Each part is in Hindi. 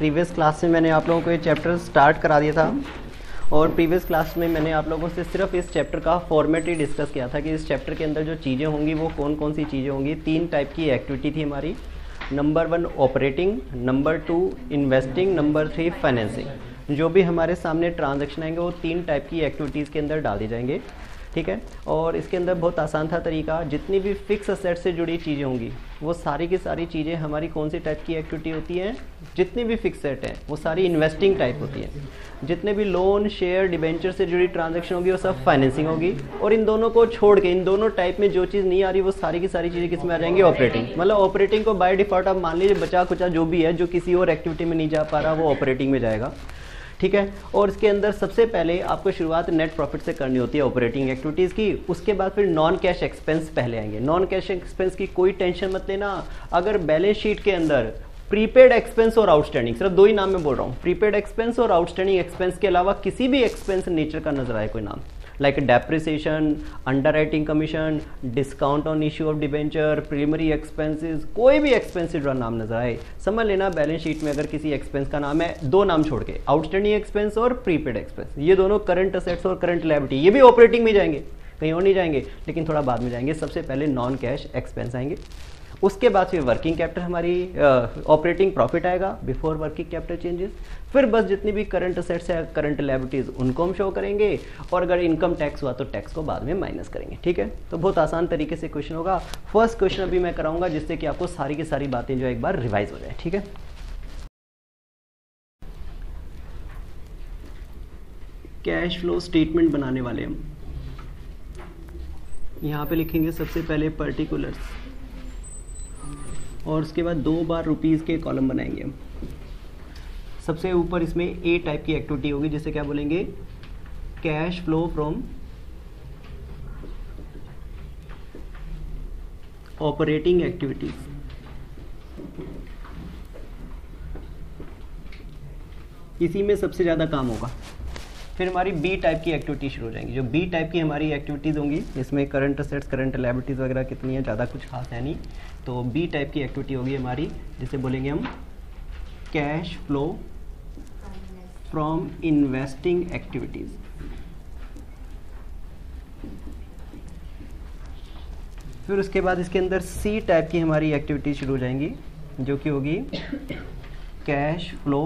प्रीवियस क्लास में मैंने आप लोगों को ये चैप्टर स्टार्ट करा दिया था और प्रीवियस क्लास में मैंने आप लोगों से सिर्फ इस चैप्टर का फॉर्मेट ही डिस्कस किया था कि इस चैप्टर के अंदर जो चीज़ें होंगी वो कौन कौन सी चीज़ें होंगी। 3 टाइप की एक्टिविटी थी हमारी। Number 1 operating, number 2 investing, number 3 financing. जो भी हमारे सामने ट्रांजैक्शन आएंगे वो 3 टाइप की एक्टिविटीज़ के अंदर डाल दी जाएंगे, ठीक है। और इसके अंदर बहुत आसान था तरीका, जितनी भी फिक्स असेट से जुड़ी चीज़ें होंगी वो सारी की सारी चीज़ें हमारी कौन सी टाइप की एक्टिविटी होती हैं, जितनी भी फिक्स सेट हैं वो सारी इन्वेस्टिंग टाइप होती हैं। जितने भी लोन, शेयर, डिबेंचर से जुड़ी ट्रांजैक्शन होगी वो सब फाइनेंसिंग होगी। और इन दोनों को छोड़ के इन दोनों टाइप में जो चीज़ नहीं आ रही वो सारी की सारी चीज़ें किस में आ जाएंगी, ऑपरेटिंग। मतलब ऑपरेटिंग को बाय डिफॉल्ट आप मान लीजिए बचा कुचा जो भी है जो किसी और एक्टिविटी में नहीं जा पा रहा वो ऑपरेटिंग में जाएगा, ठीक है। और इसके अंदर सबसे पहले आपको शुरुआत नेट प्रॉफिट से करनी होती है ऑपरेटिंग एक्टिविटीज़ की। उसके बाद फिर नॉन कैश एक्सपेंस पहले आएंगे। नॉन कैश एक्सपेंस की कोई टेंशन मत लेना। अगर बैलेंस शीट के अंदर प्रीपेड एक्सपेंस और आउटस्टैंडिंग, सिर्फ 2 ही नाम में बोल रहा हूँ, प्रीपेड एक्सपेंस और आउटस्टैंडिंग एक्सपेंस के अलावा किसी भी एक्सपेंस नेचर का नजर आए कोई नाम, like depreciation, underwriting commission, discount on issue of debenture, preliminary expenses, कोई भी एक्सपेंस जो नाम नजर आए समझ लेना बैलेंस शीट में अगर किसी एक्सपेंस का नाम है, 2 नाम छोड़ के, आउटस्टैंडिंग एक्सपेंस और प्रीपेड एक्सपेंस, ये दोनों करंट असेट्स और करंट लायबिलिटी, ये भी ऑपरेटिंग में जाएंगे, कहीं और नहीं जाएंगे, लेकिन थोड़ा बाद में जाएंगे। सबसे पहले नॉन कैश एक्सपेंस आएंगे। उसके बाद फिर वर्किंग कैपिटल हमारी ऑपरेटिंग प्रॉफिट आएगा बिफोर वर्किंग कैपिटल चेंजेस। फिर बस जितनी भी करंट असेट्स है, करंट लायबिलिटीज, उनको हम शो करेंगे। और अगर इनकम टैक्स हुआ तो टैक्स को बाद में माइनस करेंगे, ठीक है। तो बहुत आसान तरीके से क्वेश्चन होगा। फर्स्ट क्वेश्चन अभी मैं कराऊंगा जिससे कि आपको सारी की सारी बातें जो एक बार रिवाइज हो जाए, ठीक है। कैश फ्लो स्टेटमेंट बनाने वाले हम यहाँ पे लिखेंगे सबसे पहले पर्टिकुलर्स और उसके बाद 2 बार रुपीज़ के कॉलम बनाएंगे हम। सबसे ऊपर इसमें ए टाइप की एक्टिविटी होगी जिसे क्या बोलेंगे, cash flow from operating activities. इसी में सबसे ज़्यादा काम होगा। फिर हमारी बी टाइप की एक्टिविटी शुरू हो जाएंगी। जो बी टाइप की हमारी एक्टिविटीज़ होंगी इसमें करंट असेट्स, करंट लायबिलिटीज़ वगैरह कितनी है, ज़्यादा कुछ खास है नहीं। तो बी टाइप की एक्टिविटी होगी हमारी जिसे बोलेंगे हम cash flow from investing activities. फिर उसके बाद इसके अंदर सी टाइप की हमारी एक्टिविटी शुरू हो जाएंगी जो कि होगी cash flow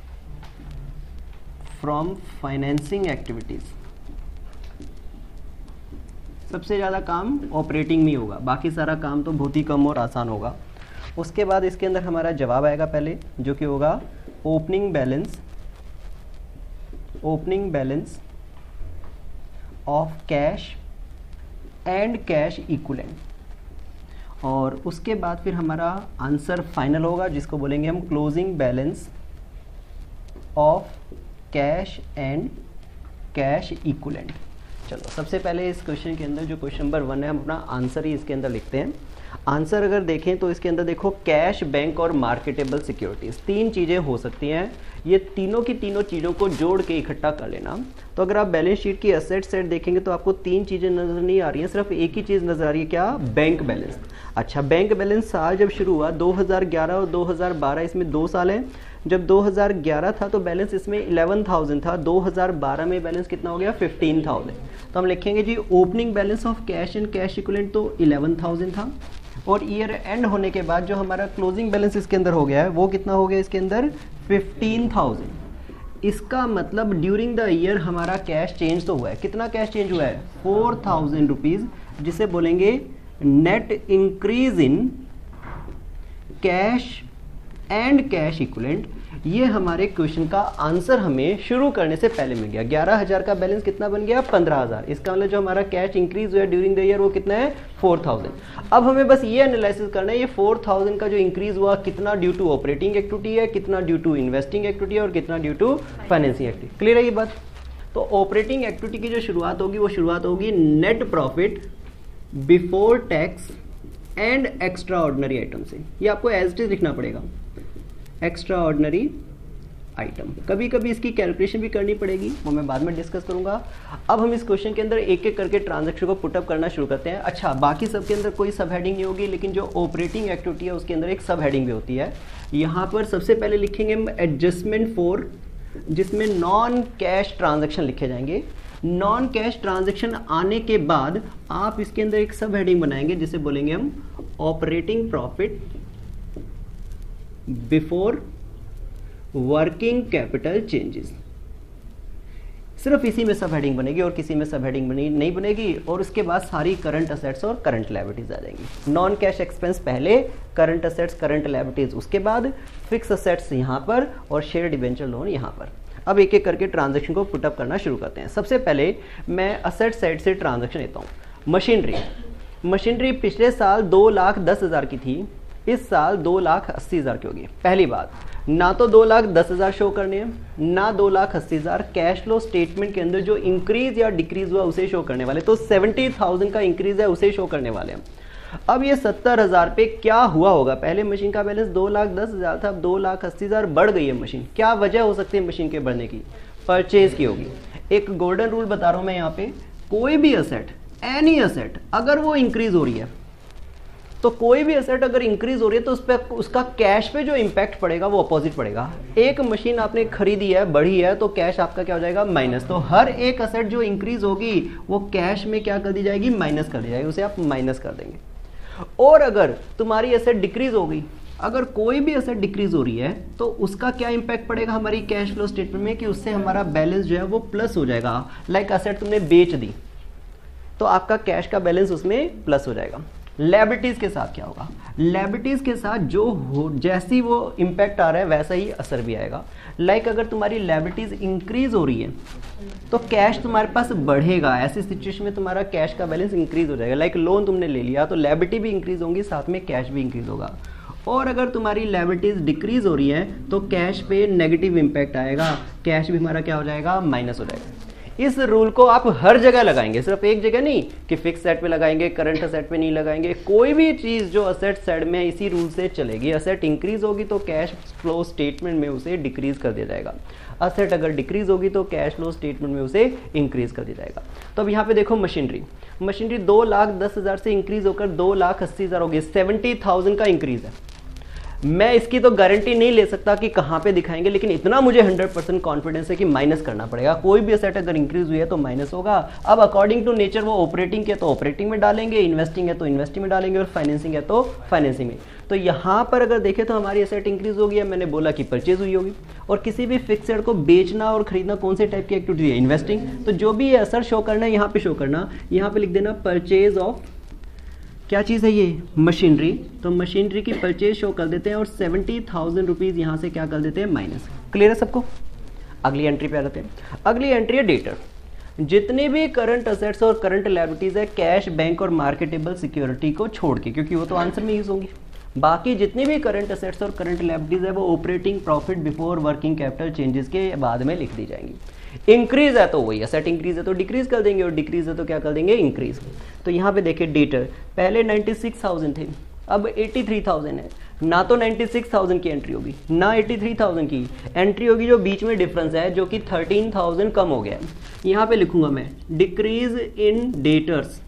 from financing activities. सबसे ज़्यादा काम ऑपरेटिंग में होगा, बाकी सारा काम तो बहुत ही कम और आसान होगा। उसके बाद इसके अंदर हमारा जवाब आएगा पहले जो कि होगा opening balance of cash and cash equivalent. और उसके बाद फिर हमारा आंसर फाइनल होगा जिसको बोलेंगे हम closing balance of cash and cash equivalent. चलो सबसे पहले इस क्वेश्चन के अंदर जो क्वेश्चन नंबर 1 है हम अपना आंसर ही इसके अंदर लिखते हैं। आंसर अगर देखें तो इसके अंदर देखो कैश, बैंक और मार्केटेबल सिक्योरिटीज 3 चीज़ें हो सकती हैं। ये तीनों की तीनों चीज़ों को जोड़ के इकट्ठा कर लेना। तो अगर आप बैलेंस शीट की एसेट साइड देखेंगे तो आपको 3 चीज़ें नजर नहीं आ रही हैं, सिर्फ एक ही चीज़ नजर आ रही है, क्या, बैंक बैलेंस। अच्छा, बैंक बैलेंस साल जब शुरू हुआ 2011 और 2012, इसमें 2 साल हैं। जब 2011 था तो बैलेंस इसमें 11,000 था, 2012 में बैलेंस कितना हो गया, 15,000। तो हम लिखेंगे जी opening balance of cash and cash equivalent तो 11,000 था और ईयर एंड होने के बाद जो हमारा क्लोजिंग बैलेंस इसके अंदर हो गया है वो कितना हो गया इसके अंदर, 15,000। इसका मतलब ड्यूरिंग द ईयर हमारा कैश चेंज तो हुआ है। कितना कैश चेंज हुआ है, 4,000 रुपीज़, जिसे बोलेंगे net increase in cash and cash equivalent. ये हमारे क्वेश्चन का आंसर हमें शुरू करने से पहले मिल गया। 11,000 का बैलेंस कितना बन गया, 15,000। इसका मतलब जो हमारा कैश इंक्रीज हुआ ड्यूरिंग द ईयर वो कितना है, 4,000। अब हमें बस ये एनालिसिस करना है ये 4,000 का जो इंक्रीज हुआ कितना ड्यू टू ऑपरेटिंग एक्टिविटी है, कितना ड्यू टू इन्वेस्टिंग एक्टिविटी है और कितना due to financing activity. Clear है ये बात। तो ऑपरेटिंग एक्टिविटी की जो शुरुआत होगी वो शुरुआत होगी net profit before tax and extraordinary item से। ये आपको एज इट इज लिखना पड़ेगा, एक्स्ट्रा ऑर्डिनरी आइटम। कभी कभी इसकी कैलकुलेशन भी करनी पड़ेगी, वो मैं बाद में डिस्कस करूंगा। अब हम इस क्वेश्चन के अंदर एक एक करके ट्रांजैक्शन को पुटअप करना शुरू करते हैं। अच्छा, बाकी सब के अंदर कोई सब हेडिंग नहीं होगी, लेकिन जो ऑपरेटिंग एक्टिविटी है उसके अंदर एक सब हेडिंग भी होती है। यहाँ पर सबसे पहले लिखेंगे हम एडजस्टमेंट फॉर, जिसमें नॉन कैश ट्रांजैक्शन लिखे जाएंगे। नॉन कैश ट्रांजैक्शन आने के बाद आप इसके अंदर एक सब हेडिंग बनाएंगे जिसे बोलेंगे हम operating profit before working capital changes. सिर्फ इसी में सब हेडिंग बनेगी और किसी में सब हेडिंग नहीं बनेगी। और उसके बाद सारी करंट असेट्स और करंट लायबिलिटीज आ जाएंगी। नॉन कैश एक्सपेंस पहले, करंट असेट्स करंट लायबिलिटीज उसके बाद, फिक्स असेट्स यहाँ पर और शेयर डिबेंचर लोन यहाँ पर। अब एक एक करके ट्रांजैक्शन को पुटअप करना शुरू करते हैं। सबसे पहले मैं असेट साइड से ट्रांजैक्शन लेता हूँ। मशीनरी पिछले साल 2,10,000 की थी, इस साल 2,80,000 की होगी। पहली बात, ना तो 2,10,000 शो करने हैं, ना 2,80,000। कैश फ्लो स्टेटमेंट के अंदर जो इंक्रीज या डिक्रीज हुआ उसे शो करने वाले, तो 70,000 का इंक्रीज है उसे शो करने वाले हैं। अब ये 70,000 पे क्या हुआ होगा? पहले मशीन का बैलेंस 2,10,000 था, अब 2,80,000 बढ़ गई है मशीन। क्या वजह हो सकती है मशीन के बढ़ने की? परचेज की होगी। एक गोल्डन रूल बता रहा हूं मैं यहाँ पे, कोई भी असेट, एनी असेट अगर वो इंक्रीज हो रही है, तो कोई भी एसेट अगर इंक्रीज हो रही है तो उस पर उसका कैश पे जो इंपैक्ट पड़ेगा वो अपोजिट पड़ेगा। एक मशीन आपने खरीदी है, बढ़ी है, तो कैश आपका क्या हो जाएगा? माइनस। तो हर एक एसेट जो इंक्रीज होगी वो कैश में क्या कर दी जाएगी? माइनस कर दी जाएगी, उसे आप माइनस कर देंगे। और अगर तुम्हारी एसेट डिक्रीज हो गई, अगर कोई भी एसेट डिक्रीज हो रही है तो उसका क्या इंपैक्ट पड़ेगा हमारी कैश फ्लो स्टेटमेंट में, कि उससे हमारा बैलेंस जो है वो प्लस हो जाएगा। लाइक एसेट तुमने बेच दी तो आपका कैश का बैलेंस उसमें प्लस हो जाएगा। लायबिलिटीज के साथ क्या होगा? लायबिलिटीज के साथ जो हो, जैसी वो इंपैक्ट आ रहा है वैसा ही असर भी आएगा। लाइक अगर तुम्हारी लायबिलिटीज इंक्रीज हो रही है तो कैश तुम्हारे पास बढ़ेगा। ऐसी सिचुएशन में तुम्हारा कैश का बैलेंस इंक्रीज हो जाएगा। लाइक लोन तुमने ले लिया तो लायबिलिटी भी इंक्रीज होंगी, साथ में कैश भी इंक्रीज होगा। और अगर तुम्हारी लायबिलिटीज डिक्रीज हो रही है तो कैश पे नेगेटिव इंपैक्ट आएगा, कैश भी हमारा क्या हो जाएगा? माइनस हो जाएगा। इस रूल को आप हर जगह लगाएंगे, सिर्फ एक जगह नहीं कि फिक्स सेट पे लगाएंगे, करंट असेट पे नहीं लगाएंगे। कोई भी चीज जो असेट साइड में इसी रूल से चलेगी। असेट इंक्रीज होगी तो कैश फ्लो स्टेटमेंट में उसे डिक्रीज कर दिया जाएगा। असेट अगर डिक्रीज होगी तो कैश फ्लो स्टेटमेंट में उसे इंक्रीज कर दिया जाएगा। तो अब यहाँ पे देखो मशीनरी 2,10,000 से इंक्रीज होकर 2,80,000 हो गई, 70,000 का इंक्रीज है। मैं इसकी तो गारंटी नहीं ले सकता कि कहां पे दिखाएंगे, लेकिन इतना मुझे 100% कॉन्फिडेंस है कि माइनस करना पड़ेगा। कोई भी एसेट अगर इंक्रीज हुई है तो माइनस होगा। अब अकॉर्डिंग टू नेचर वो ऑपरेटिंग के तो ऑपरेटिंग में डालेंगे, इन्वेस्टिंग है तो इन्वेस्टिंग में डालेंगे और फाइनेंसिंग है तो फाइनेंसिंग में। तो यहाँ पर अगर देखें तो हमारी एसेट इंक्रीज हो गई, मैंने बोला कि परचेज हुई होगी। और किसी भी फिक्स को बेचना और खरीदना कौन से टाइप की एक्टिविटी है? इन्वेस्टिंग। तो जो भी असर शो करना है यहाँ पे शो करना, यहाँ पे लिख देना परचेज ऑफ, क्या चीज़ है ये? मशीनरी। तो मशीनरी की परचेज शो कर देते हैं और 70,000 रुपीज़ यहाँ से क्या कर देते हैं? माइनस। क्लियर है सबको? अगली एंट्री पे आ जाते हैं। अगली एंट्री है डेटर। जितने भी करंट असेट्स और करंट लायबिलिटीज है कैश, बैंक और मार्केटेबल सिक्योरिटी को छोड़ के, क्योंकि वो तो आंसर में यूज होंगी। बाकी जितने भी करंट असेट्स और करंट लायबिलिटीज है वो operating profit before working capital changes के बाद में लिख दी जाएंगी। इंक्रीज है तो वही, असेट इंक्रीज है तो डिक्रीज कर देंगे और डिक्रीज है तो क्या कर देंगे? इंक्रीज। तो यहाँ पे देखिए डेटर पहले 96,000 थे, अब 83,000 है। ना तो 96,000 की एंट्री होगी ना 83,000 की एंट्री होगी, जो बीच में डिफरेंस है जो कि 13,000 कम हो गया है। यहाँ पे लिखूंगा मैं डिक्रीज इन डेटर्स,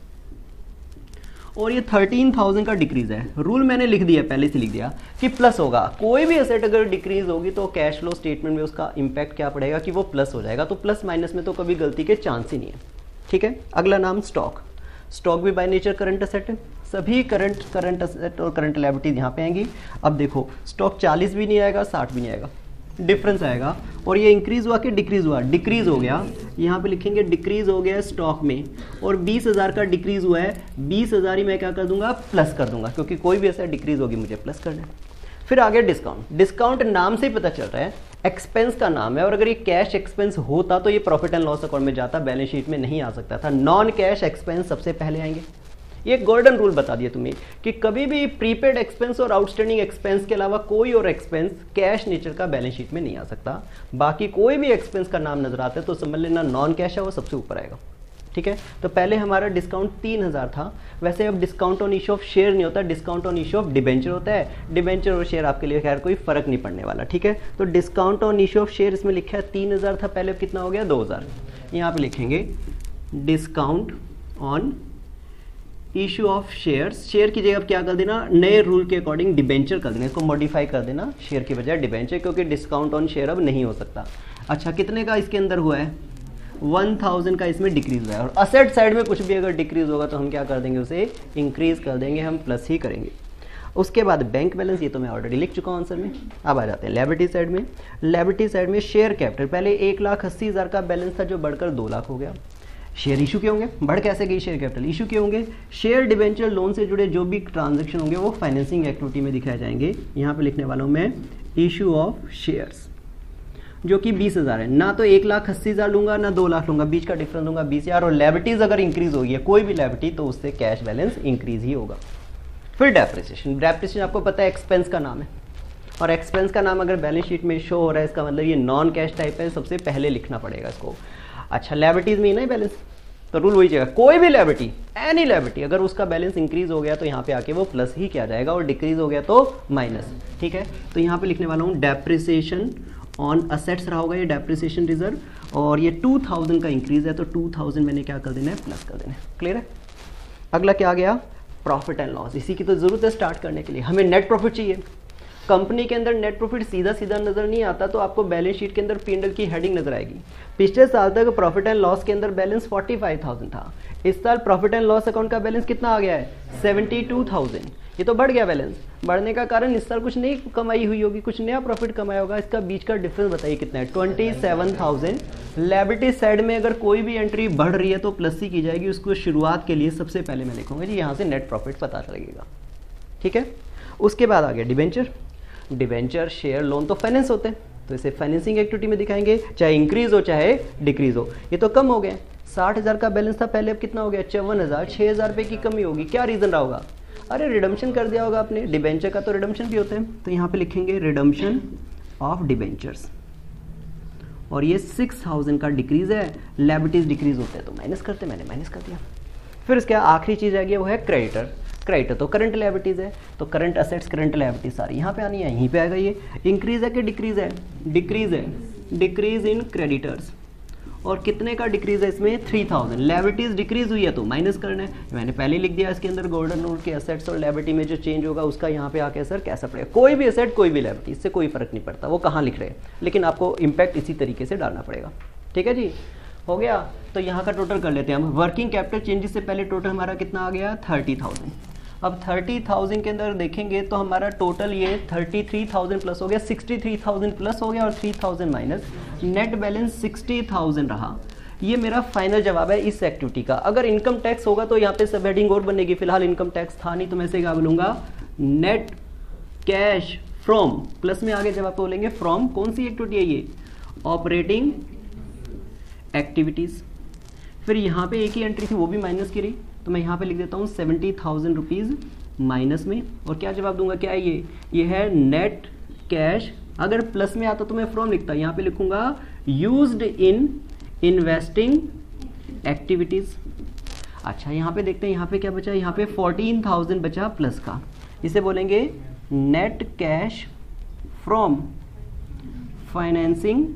और ये 13,000 का डिक्रीज है। रूल मैंने लिख दिया, पहले से लिख दिया कि प्लस होगा। कोई भी एसेट अगर डिक्रीज होगी तो कैश फ्लो स्टेटमेंट में उसका इंपैक्ट क्या पड़ेगा? कि वो प्लस हो जाएगा। तो प्लस माइनस में तो कभी गलती के चांस ही नहीं है। ठीक है। अगला नाम स्टॉक। स्टॉक भी बाय नेचर करंट असेट है। सभी करंट असेट और करंट लायबिलिटीज यहाँ पे आएंगी। अब देखो स्टॉक 40 भी नहीं आएगा, 60 भी नहीं आएगा, डिफरेंस आएगा। और ये इंक्रीज हुआ कि डिक्रीज हुआ? डिक्रीज हो गया। यहाँ पे लिखेंगे डिक्रीज हो गया स्टॉक में, और 20,000 का डिक्रीज हुआ है। 20,000 ही मैं क्या कर दूंगा? प्लस कर दूंगा, क्योंकि कोई भी ऐसा डिक्रीज होगी मुझे प्लस करना है। फिर आगे डिस्काउंट। डिस्काउंट नाम से ही पता चल रहा है एक्सपेंस का नाम है, और अगर ये कैश एक्सपेंस होता तो ये प्रॉफिट एंड लॉस अकाउंट में जाता, बैलेंस शीट में नहीं आ सकता था। नॉन कैश एक्सपेंस सबसे पहले आएंगे। ये गोल्डन रूल बता दिया तुम्हें कि कभी भी प्रीपेड एक्सपेंस और आउटस्टैंडिंग एक्सपेंस के अलावा कोई और एक्सपेंस कैश नेचर का बैलेंस शीट में नहीं आ सकता। बाकी कोई भी एक्सपेंस का नाम नजर आता है तो समझ लेना नॉन कैश है, वो सबसे ऊपर आएगा। ठीक है। तो पहले हमारा डिस्काउंट 3000 था, वैसे अब discount on issue of share नहीं होता, discount on issue of debenture होता है। डिबेंचर और शेयर आपके लिए खैर कोई फर्क नहीं पड़ने वाला, ठीक है। तो discount on issue of share इसमें लिखा है 3000 था पहले, अब कितना हो गया 2000। यहाँ पे लिखेंगे discount on issue of shares, share की जगह अब क्या कर देना, नए रूल के अकॉर्डिंग डिबेंचर कर देना, इसको मॉडिफाई कर देना शेयर की बजाय डिबेंचर, क्योंकि डिस्काउंट ऑन शेयर अब नहीं हो सकता। अच्छा कितने का इसके अंदर हुआ है, 1000 का इसमें डिक्रीज हुआ है। और असेट साइड में कुछ भी अगर डिक्रीज होगा तो हम क्या कर देंगे, उसे इंक्रीज कर देंगे, हम प्लस ही करेंगे। उसके बाद बैंक बैलेंस, ये तो मैं ऑलरेडी लिख चुका हूँ आंसर में। अब आ जाते हैं लायबिलिटी साइड में। लायबिलिटी साइड में शेयर कैपिटल, पहले 1,80,000 का बैलेंस था जो बढ़कर 2 लाख हो गया। शेयर इशू के होंगे, बढ़ कैसे गई शेयर कैपिटल, इशू के होंगे। शेयर डिबेंचर लोन से जुड़े जो भी ट्रांजैक्शन होंगे वो फाइनेंसिंग एक्टिविटी में दिखाए जाएंगे। यहाँ पे लिखने वाला हूँ मैं इशू ऑफ शेयर्स, जो कि 20,000 है। ना तो 1,80,000 लूंगा ना 2 लाख लूंगा, बीच का डिफरेंस लूंगा 20,000। और लायबिलिटीज अगर इंक्रीज होगी है कोई भी लायबिलिटी तो उससे कैश बैलेंस इंक्रीज ही होगा। फिर डेप्रिसिएशन, डेप्रिसिएशन आपको पता है एक्सपेंस का नाम है, और एक्सपेंस का नाम अगर बैलेंस शीट में शो हो रहा है इसका मतलब ये नॉन कैश टाइप है, सबसे पहले लिखना पड़ेगा इसको। अच्छा लायबिलिटीज में ही ना बैलेंस, तो रूल वही जगह, कोई भी लायबिलिटी, एनी लायबिलिटी अगर उसका बैलेंस इंक्रीज हो गया तो यहाँ पे आके वो प्लस ही किया जाएगा, और डिक्रीज हो गया तो माइनस, ठीक है। तो यहाँ पे लिखने वाला हूँ डेप्रिसिएशन ऑन असेट्स रहा होगा ये डेप्रिसिएशन रिजर्व, और ये 2000 का इंक्रीज है तो 2000 मैंने क्या कर देना है, प्लस कर देना है। क्लियर है। अगला क्या आ गया, प्रॉफिट एंड लॉस। इसी की तो जरूरत है स्टार्ट करने के लिए, हमें नेट प्रॉफिट चाहिए। कंपनी के अंदर नेट प्रॉफिट सीधा सीधा नजर नहीं आता, तो आपको बैलेंस शीट के अंदर P&L की हेडिंग नजर आएगी। पिछले साल तक प्रॉफिट एंड लॉस के अंदर बैलेंस 45,000 था, इस साल प्रॉफिट एंड लॉस अकाउंट का बैलेंस कितना आ गया है, 72,000। ये तो बढ़ गया बैलेंस, बढ़ने का कारण इस साल कुछ नई कमाई हुई होगी, कुछ नया प्रॉफिट कमाया होगा। इसका बीच का डिफरेंस बताइए कितना है, 27,000। लायबिलिटी साइड में अगर कोई भी एंट्री बढ़ रही है तो प्लस ही की जाएगी, उसको शुरुआत के लिए सबसे पहले मैं लिखूंगा जी, यहाँ से नेट प्रॉफिट पता चलेगा, ठीक है। उसके बाद आ गया डिबेंचर। डिबेंचर शेयर लोन तो फाइनेंस होते हैं, तो इसे फाइनेंसिंग एक्टिविटी में दिखाएंगे, चाहे इंक्रीज हो चाहे डिक्रीज हो। ये तो कम हो गए, 60,000 का बैलेंस था पहले, अब कितना हो गया 54,000, 6,000 रुपये की कमी होगी। क्या रीजन रहा होगा, अरे रिडम्पशन कर दिया होगा आपने, डिबेंचर का तो रिडम्पशन भी होते हैं, तो यहाँ पे लिखेंगे रिडम्पशन ऑफ डिबेंचर्स, और ये 6,000 का डिक्रीज है। लायबिलिटीज डिक्रीज होते हैं तो माइनस करते, मैंने माइनस कर दिया। फिर इसके आखिरी चीज आ गई वो है क्रेडिटर। क्रेडिटर तो करंट लायबिलिटीज है, तो करंट असेट्स करंट लायबिलिटीज सारी यहाँ पे आनी है, यहीं पे आएगा। ये इंक्रीज है कि डिक्रीज है, डिक्रीज है, डिक्रीज इन क्रेडिटर्स। और कितने का डिक्रीज है इसमें, 3000। लायबिलिटीज डिक्रीज हुई है तो माइनस करना है, मैंने पहले लिख दिया। इसके अंदर गोल्डन रूल के असेट्स और लायबिलिटी में जो चेंज होगा उसका यहाँ पे आके असर कैसा पड़ेगा। कोई भी असेट कोई भी लायबिलिटी, इससे कोई फर्क नहीं पड़ता वो कहाँ लिख रहे हैं, लेकिन आपको इंपैक्ट इसी तरीके से डालना पड़ेगा, ठीक है जी। हो गया, तो यहाँ का टोटल कर लेते हैं हम। वर्किंग कैपिटल चेंजेस से पहले टोटल हमारा कितना आ गया, 30,000। अब 30,000 के अंदर देखेंगे तो हमारा टोटल ये 33,000 प्लस हो गया, 63,000 प्लस हो गया और 3,000 माइनस, नेट बैलेंस 60,000 रहा। ये मेरा फाइनल जवाब है इस एक्टिविटी का। अगर इनकम टैक्स होगा तो यहाँ पे सब हेडिंग और बनेगी, फिलहाल इनकम टैक्स था नहीं तो मैं इसे क्या बोलूँगा, नेट कैश फ्रॉम, प्लस में आगे जब आप बोलेंगे फ्रॉम, कौन सी एक्टिविटी है ये, ऑपरेटिंग एक्टिविटीज। फिर यहाँ पे एक ही एंट्री थी वो भी माइनस की रही, तो मैं यहाँ पे लिख देता हूँ 70,000 रुपीज माइनस में। और क्या जवाब दूंगा, क्या है ये है नेट कैश। अगर प्लस में आता तो मैं फ्रॉम लिखता, यहाँ पे लिखूंगा यूज्ड इन इन्वेस्टिंग एक्टिविटीज। अच्छा यहाँ पे देखते हैं, यहाँ पे क्या बचा, यहाँ पे 14,000 बचा प्लस का, इसे बोलेंगे net cash from financing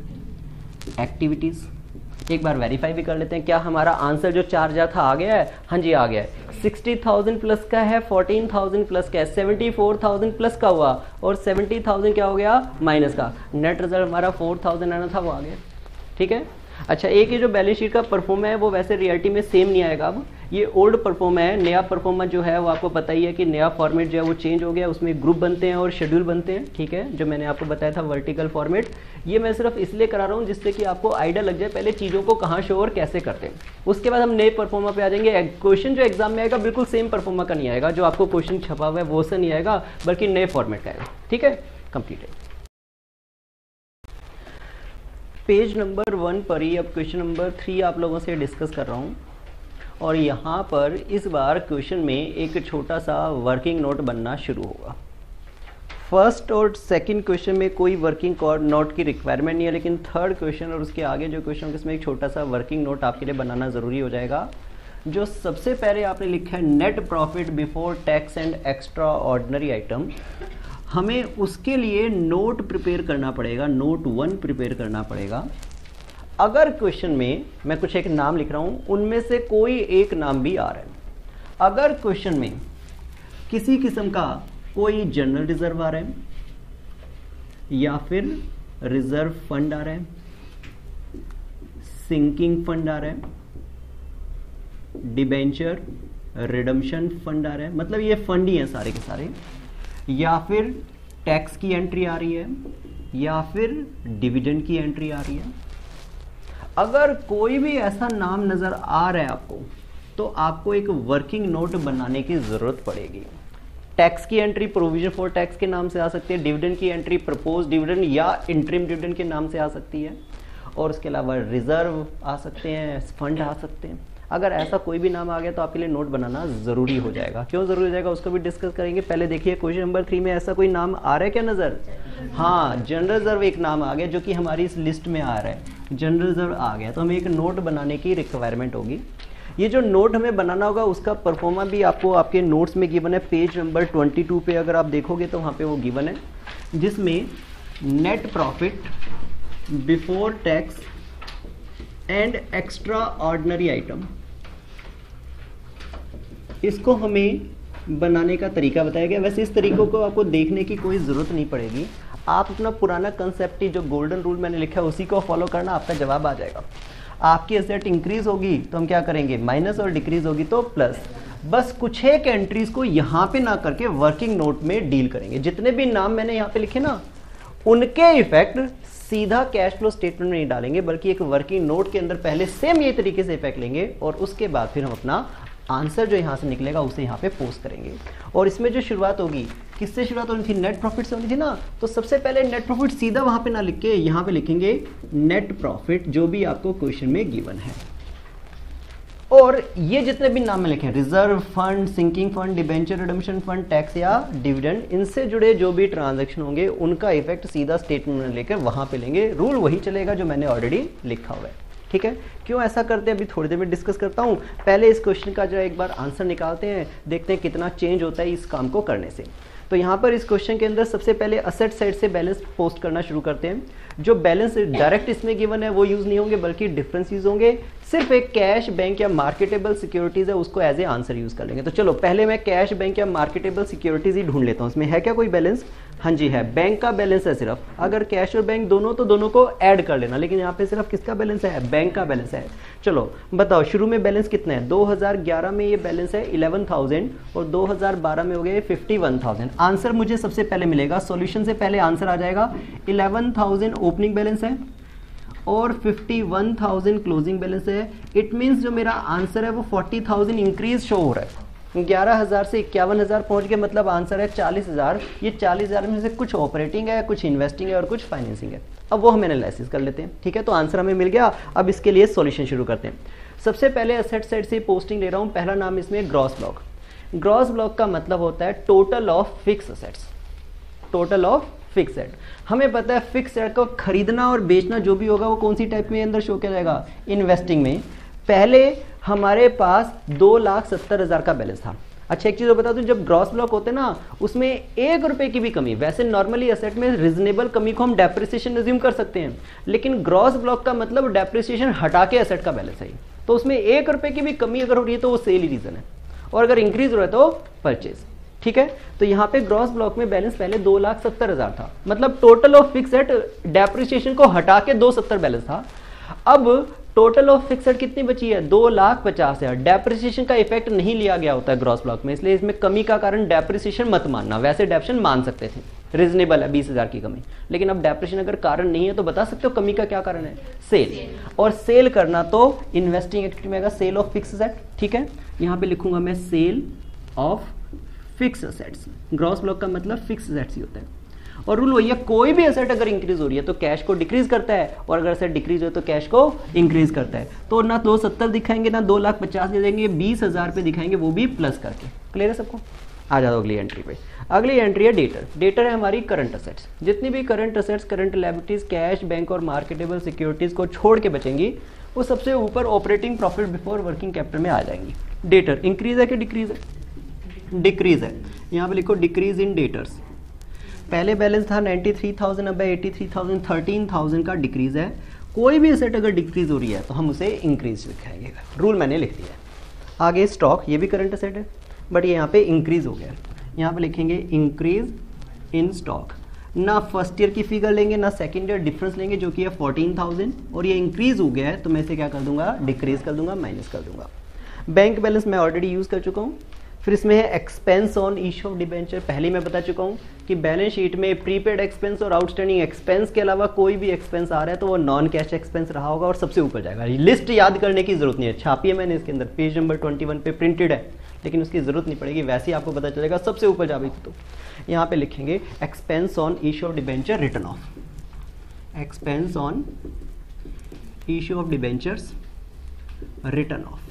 activities. एक बार वेरीफाई भी कर लेते हैं, क्या हमारा आंसर जो 4,000 था आ गया है, हाँ जी आ गया है। 60,000 प्लस का है, 14,000 प्लस का है, 74,000 प्लस का हुआ और 70,000 क्या हो गया माइनस का। नेट रिजल्ट हमारा 4,000 आना था वो आ गया, ठीक है। अच्छा एक ये जो बैलेंस शीट का परफॉर्म है वो वैसे रियलिटी में सेम नहीं आएगा, अब ये ओल्ड परफॉर्म है। नया परफॉर्मा जो है वो आपको पता ही है कि नया फॉर्मेट जो है वो चेंज हो गया, उसमें ग्रुप बनते हैं और शेड्यूल बनते हैं, ठीक है, जो मैंने आपको बताया था वर्टिकल फॉर्मेट। ये मैं सिर्फ इसलिए करा रहा हूँ जिससे कि आपको आइडिया लग जाए पहले चीज़ों को कहाँ शो और कैसे करते हैं। उसके बाद हम नए परफॉर्मा पे आ जाएंगे। क्वेश्चन जो एग्जाम में आएगा बिल्कुल सेम परफॉर्मा का नहीं आएगा, जो आपको क्वेश्चन छपा हुआ है वो से नहीं आएगा, बल्कि नए फॉर्मेट का आएगा, ठीक है। कंप्लीट है। पेज नंबर 1 पर ही अब क्वेश्चन नंबर 3 आप लोगों से डिस्कस कर रहा हूँ, और यहाँ पर इस बार क्वेश्चन में एक छोटा सा वर्किंग नोट बनना शुरू होगा। फर्स्ट और सेकंड क्वेश्चन में कोई वर्किंग नोट की रिक्वायरमेंट नहीं है, लेकिन थर्ड क्वेश्चन और उसके आगे जो क्वेश्चन है इसमें एक छोटा सा वर्किंग नोट आपके लिए बनाना ज़रूरी हो जाएगा। जो सबसे पहले आपने लिखा है net profit before tax and extraordinary item, हमें उसके लिए नोट प्रिपेयर करना पड़ेगा, नोट 1 प्रिपेयर करना पड़ेगा। अगर क्वेश्चन में मैं कुछ एक नाम लिख रहा हूँ, उनमें से कोई एक नाम भी आ रहा है, अगर क्वेश्चन में किसी किस्म का कोई जनरल रिजर्व आ रहा है या फिर रिजर्व फंड आ रहा है, सिंकिंग फंड आ रहा है, डिबेंचर रिडम्पशन फंड आ रहा है, मतलब ये फंड ही है सारे के सारे, या फिर टैक्स की एंट्री आ रही है या फिर डिविडेंड की एंट्री आ रही है, अगर कोई भी ऐसा नाम नजर आ रहा है आपको, तो आपको एक वर्किंग नोट बनाने की जरूरत पड़ेगी। टैक्स की एंट्री प्रोविजन फॉर टैक्स के नाम से आ सकती है, डिविडेंड की एंट्री प्रपोज डिविडेंड या इंटरिम डिविडेंड के नाम से आ सकती है, और उसके अलावा रिजर्व आ सकते हैं, फंड आ सकते हैं। अगर ऐसा कोई भी नाम आ गया तो आपके लिए नोट बनाना जरूरी हो जाएगा। क्यों जरूरी हो जाएगा उसको भी डिस्कस करेंगे। पहले देखिए क्वेश्चन नंबर 3 में ऐसा कोई नाम आ रहा है क्या नजर? हाँ, जनरल रिजर्व एक नाम आ गया जो कि हमारी इस लिस्ट में आ रहा है, जनरल रिजर्व आ गया, तो हमें एक नोट बनाने की रिक्वायरमेंट होगी। ये जो नोट हमें बनाना होगा उसका परफॉर्मा भी आपको आपके नोट्स में गिवन है, पेज नंबर 22 पे अगर आप देखोगे तो वहाँ पे वो गिवन है, जिसमें net profit before tax and extraordinary item, इसको हमें बनाने का तरीका बताया गया। वैसे इस तरीकों को आपको देखने की कोई ज़रूरत नहीं पड़ेगी, आप अपना पुराना कंसेप्ट ही जो गोल्डन रूल मैंने लिखा है उसी को फॉलो करना, आपका जवाब आ जाएगा। आपकी एसेट इंक्रीज होगी तो हम क्या करेंगे माइनस, और डिक्रीज होगी तो प्लस। बस कुछ एक एंट्रीज को यहाँ पे ना करके वर्किंग नोट में डील करेंगे। जितने भी नाम मैंने यहाँ पे लिखे ना, उनके इफेक्ट सीधा कैश फ्लो स्टेटमेंट में नहीं डालेंगे, बल्कि एक वर्किंग नोट के अंदर पहले सेम ये तरीके से इफेक्ट लेंगे, और उसके बाद फिर हम अपना आंसर जो यहाँ से निकलेगा उसे यहाँ पे पोस्ट करेंगे। और इसमें जो शुरुआत होगी, किससे शुरुआत होनी थी? नेट प्रॉफिट से होनी थी ना। तो सबसे पहले नेट प्रॉफिट सीधा वहां पे ना लिख के यहाँ पे लिखेंगे नेट प्रॉफिट, जो भी आपको क्वेश्चन में गिवन है। और ये जितने भी नाम में लिखे, reserve fund, sinking fund, debenture redemption fund, tax या डिविडेंड, इनसे जुड़े जो भी ट्रांजैक्शन होंगे उनका इफेक्ट सीधा स्टेटमेंट में लेकर वहां पे लेंगे। रूल वही चलेगा जो मैंने ऑलरेडी लिखा हुआ है, ठीक है। क्यों ऐसा करते हैं अभी थोड़ी देर में डिस्कस करता हूं। पहले इस क्वेश्चन का जो एक बार आंसर निकालते हैं, देखते हैं कितना चेंज होता है इस काम को करने से। तो यहाँ पर इस क्वेश्चन के अंदर सबसे पहले असेट साइड से बैलेंस पोस्ट करना शुरू करते हैं। जो बैलेंस डायरेक्ट इसमें गिवन है वो यूज नहीं होंगे, बल्कि डिफरेंस यूज होंगे। सिर्फ एक कैश, बैंक या मार्केटेबल सिक्योरिटीज है, उसको एज ए आंसर यूज कर लेंगे। तो चलो पहले मैं कैश, बैंक या मार्केटेबल सिक्योरिटीज ही ढूंढ लेता हूँ। इसमें है क्या कोई बैलेंस? हाँ जी है, बैंक का बैलेंस है सिर्फ। अगर कैश और बैंक दोनों तो दोनों को ऐड कर लेना, लेकिन यहाँ पे सिर्फ किसका बैलेंस है? बैंक का बैलेंस है। चलो बताओ शुरू में बैलेंस कितना है? 2011 में ये बैलेंस है 11,000 और 2012 में हो गए 51,000। आंसर मुझे सबसे पहले मिलेगा, सॉल्यूशन से पहले आंसर आ जाएगा। 11,000 ओपनिंग बैलेंस है और 51,000 क्लोजिंग बैलेंस है। इट मीन्स जो मेरा आंसर है वो 40,000 इंक्रीज शो हो रहा है। 11,000 से 51,000 पहुंच गए, मतलब आंसर है 40,000। ये 40,000 में से कुछ ऑपरेटिंग है, कुछ इन्वेस्टिंग है और कुछ फाइनेंसिंग है। अब वो हम एनालिसिस कर लेते हैं, ठीक है। तो आंसर हमें मिल गया। अब इसके लिए सॉल्यूशन शुरू करते हैं। सबसे पहले एसेट साइड से पोस्टिंग ले रहा हूं। पहला नाम इसमें ग्रॉस ब्लॉक। ग्रॉस ब्लॉक का मतलब होता है total of fix assets. Total of fix asset, हमें पता है फिक्स एसेट को खरीदना और बेचना जो भी होगा वो कौन सी टाइप में अंदर शो किया जाएगा? इन्वेस्टिंग में। पहले हमारे पास 2,70,000 का बैलेंस था। अच्छा एक चीज बता दूं, जब ग्रॉस ब्लॉक होते हैं ना उसमें 1 रुपए की भी कमी, वैसे नॉर्मली एसेट में रीजनेबल कमी को हम डेप्रिसिएशन रिज्यूम कर सकते हैं, लेकिन ग्रॉस ब्लॉक का मतलब डेप्रिसिएशन हटा के एसेट का बैलेंस है। तो उसमें 1 रुपए की भी कमी अगर हो रही है तो वो सेल ही रीजन है, और अगर इंक्रीज हो रहा है तो परचेज, ठीक है। तो यहाँ पे ग्रॉस ब्लॉक में बैलेंस पहले 2,70,000 था, मतलब total of fix asset depreciation को हटा के 270 बैलेंस था। अब टोटल ऑफ फिक्स एसेट कितनी बची है? 2,50,000। डेप्रिसिएशन का इफेक्ट नहीं लिया गया होता है ग्रॉस ब्लॉक में, इसलिए इसमें कमी का कारण डेप्रिसिएशन मत मानना। वैसे डेप्रिसिएशन मान सकते थे, रीजनेबल है 20,000 की कमी, लेकिन अब डेप्रिसिएशन अगर कारण नहीं है तो बता सकते हो कमी का क्या कारण है? सेल। और सेल करना तो इन्वेस्टिंग एक्टिविटी में आएगा, सेल ऑफ फिक्स एसेट, ठीक है। यहाँ पे लिखूंगा मैं sale of fix assets. Gross block का मतलब फिक्स एसेट्स ही होता है। और रूल वही है, कोई भी एसेट अगर इंक्रीज हो रही है तो कैश को डिक्रीज करता है, और अगर एसेट डिक्रीज हो तो कैश को इंक्रीज करता है। तो ना 270 दिखाएंगे ना 2,50,000 दे देंगे, 20,000 पे दिखाएंगे, वो भी प्लस करके। क्लियर है सबको? आ जाओ अगली एंट्री पे। अगली एंट्री है डेटर। डेटर है हमारी करंट असेट्स। जितनी भी current assets, current liabilities, cash, bank और मार्केटेबल सिक्योरिटीज को छोड़ के बचेंगी वो सबसे ऊपर operating profit before working capital में आ जाएंगी। डेटर इंक्रीज है कि डिक्रीज है? डिक्रीज है। यहाँ पे लिखो डिक्रीज इन डेटर्स। पहले बैलेंस था 93,000, अब 83,000, 13,000 का डिक्रीज है। कोई भी एसेट अगर डिक्रीज हो रही है तो हम उसे इंक्रीज लिखाएंगे। रूल मैंने लिख दिया है। आगे स्टॉक, ये भी करंट एसेट है बट ये यहाँ पे इंक्रीज हो गया। यहाँ पे लिखेंगे इंक्रीज इन स्टॉक। ना फर्स्ट ईयर की फिगर लेंगे ना सेकंड ईयर, डिफरेंस लेंगे जो कि है 14,000 और ये इंक्रीज हो गया है तो मैं इसे क्या कर दूंगा, डिक्रीज कर दूंगा, माइनस कर दूंगा। बैंक बैलेंस मैं ऑलरेडी यूज कर चुका हूँ। फिर इसमें है expense on issue of debenture. पहले मैं बता चुका हूँ कि बैलेंस शीट में प्रीपेड एक्सपेंस और आउटस्टैंडिंग एक्सपेंस के अलावा कोई भी एक्सपेंस आ रहा है तो वो नॉन कैश एक्सपेंस रहा होगा और सबसे ऊपर जाएगा। लिस्ट याद करने की जरूरत नहीं है, छापी है मैंने इसके अंदर, पेज नंबर 21 पे प्रिंटेड है, लेकिन उसकी जरूरत नहीं पड़ेगी, वैसे ही आपको पता चलेगा सबसे ऊपर जाएगी। तो यहाँ पे लिखेंगे expense on issue of debenture written off. Expense on issue of debentures written off.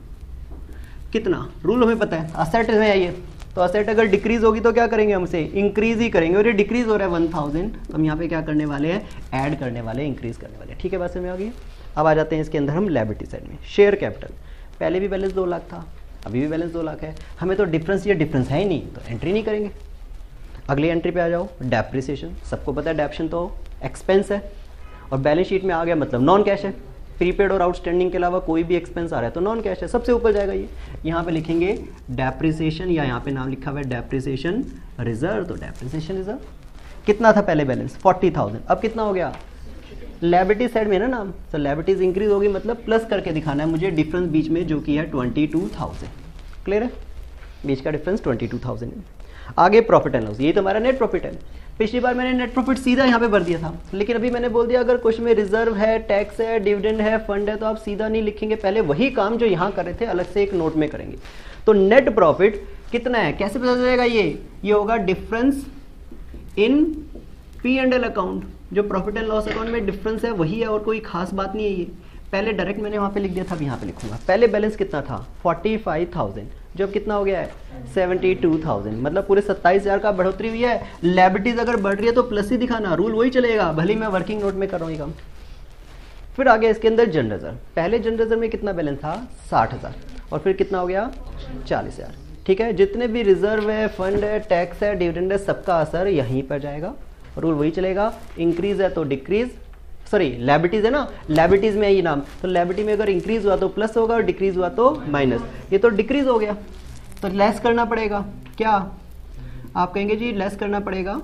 कितना? रूल हमें पता है, असेट में है ये, तो असेट अगर डिक्रीज होगी तो क्या करेंगे, हम इसे इंक्रीज ही करेंगे। और ये डिक्रीज हो रहा है 1000 तो हम यहाँ पे क्या करने वाले हैं, ऐड करने वाले, इंक्रीज करने वाले। ठीक है, बात समझ में आ गई। अब आ जाते हैं इसके अंदर हम लायबिलिटी साइड में। शेयर कैपिटल, पहले भी बैलेंस 2 लाख था, अभी भी बैलेंस 2 लाख है। हमें तो डिफरेंस, ये डिफरेंस है ही नहीं तो एंट्री नहीं करेंगे। अगली एंट्री पे आ जाओ, डेप्रिसिएशन। सबको पता है डेप्शन तो एक्सपेंस है और बैलेंस शीट में आ गया मतलब नॉन कैश है। प्रीपेड और आउटस्टैंडिंग के अलावा कोई भी एक्सपेंस आ रहा है तो नॉन कैश है, सबसे ऊपर जाएगा ये। यहाँ पे लिखेंगे डेप्रिसिएशन, या यहाँ पे नाम लिखा हुआ है डेप्रिसिएशन रिजर्व। तो डेप्रिसिएशन रिजर्व कितना था पहले बैलेंस 40,000, अब कितना हो गया, लायबिलिटी साइड में ना नाम, तो लायबिलिटीज इंक्रीज होगी मतलब प्लस करके दिखाना है मुझे डिफरेंस बीच में जो कि है 22,000। क्लियर है, बीच का डिफरेंस 22,000 है। आगे प्रॉफिट एंड लॉस, ये तो हमारा नेट प्रॉफिट है। पिछली बार मैंने नेट प्रॉफिट सीधा यहाँ पे भर दिया था, लेकिन अभी मैंने बोल दिया अगर कुछ में रिजर्व है, टैक्स है, डिविडेंड है, फंड है तो आप सीधा नहीं लिखेंगे, पहले वही काम जो यहाँ कर रहे थे अलग से एक नोट में करेंगे। तो नेट प्रॉफिट कितना है, कैसे पता चलेगा, ये होगा डिफरेंस इन P&L अकाउंट। जो प्रॉफिट एंड लॉस अकाउंट में डिफरेंस है वही है और कोई खास बात नहीं है। ये पहले डायरेक्ट मैंने वहां पे लिख दिया था, अब यहाँ पे लिखूंगा। पहले बैलेंस कितना था 45,000, जो अब कितना हो गया है 72,000, मतलब पूरे 27,000 का बढ़ोतरी हुई है। लायबिलिटीज अगर बढ़ रही है तो प्लस ही दिखाना, रूल वही चलेगा, भले ही मैं वर्किंग नोट में कर रहा हूँ काम। फिर आगे इसके अंदर जनरल रिजर्व। पहले जनरल रिजर्व में कितना बैलेंस था 60,000 और फिर कितना हो गया 40,000। ठीक है, जितने भी रिजर्व है, फंड है, टैक्स है, डिविडेंड है, सबका असर यहीं पर जाएगा, रूल वही चलेगा। इंक्रीज है तो डिक्रीज, सॉरी लायबिलिटीज है ना, लायबिलिटीज में है ये नाम, तो लायबिलिटी में अगर इंक्रीज हुआ तो प्लस होगा और डिक्रीज हुआ तो माइनस। ये तो डिक्रीज हो गया तो लेस करना पड़ेगा। क्या आप कहेंगे जी, लेस करना पड़ेगा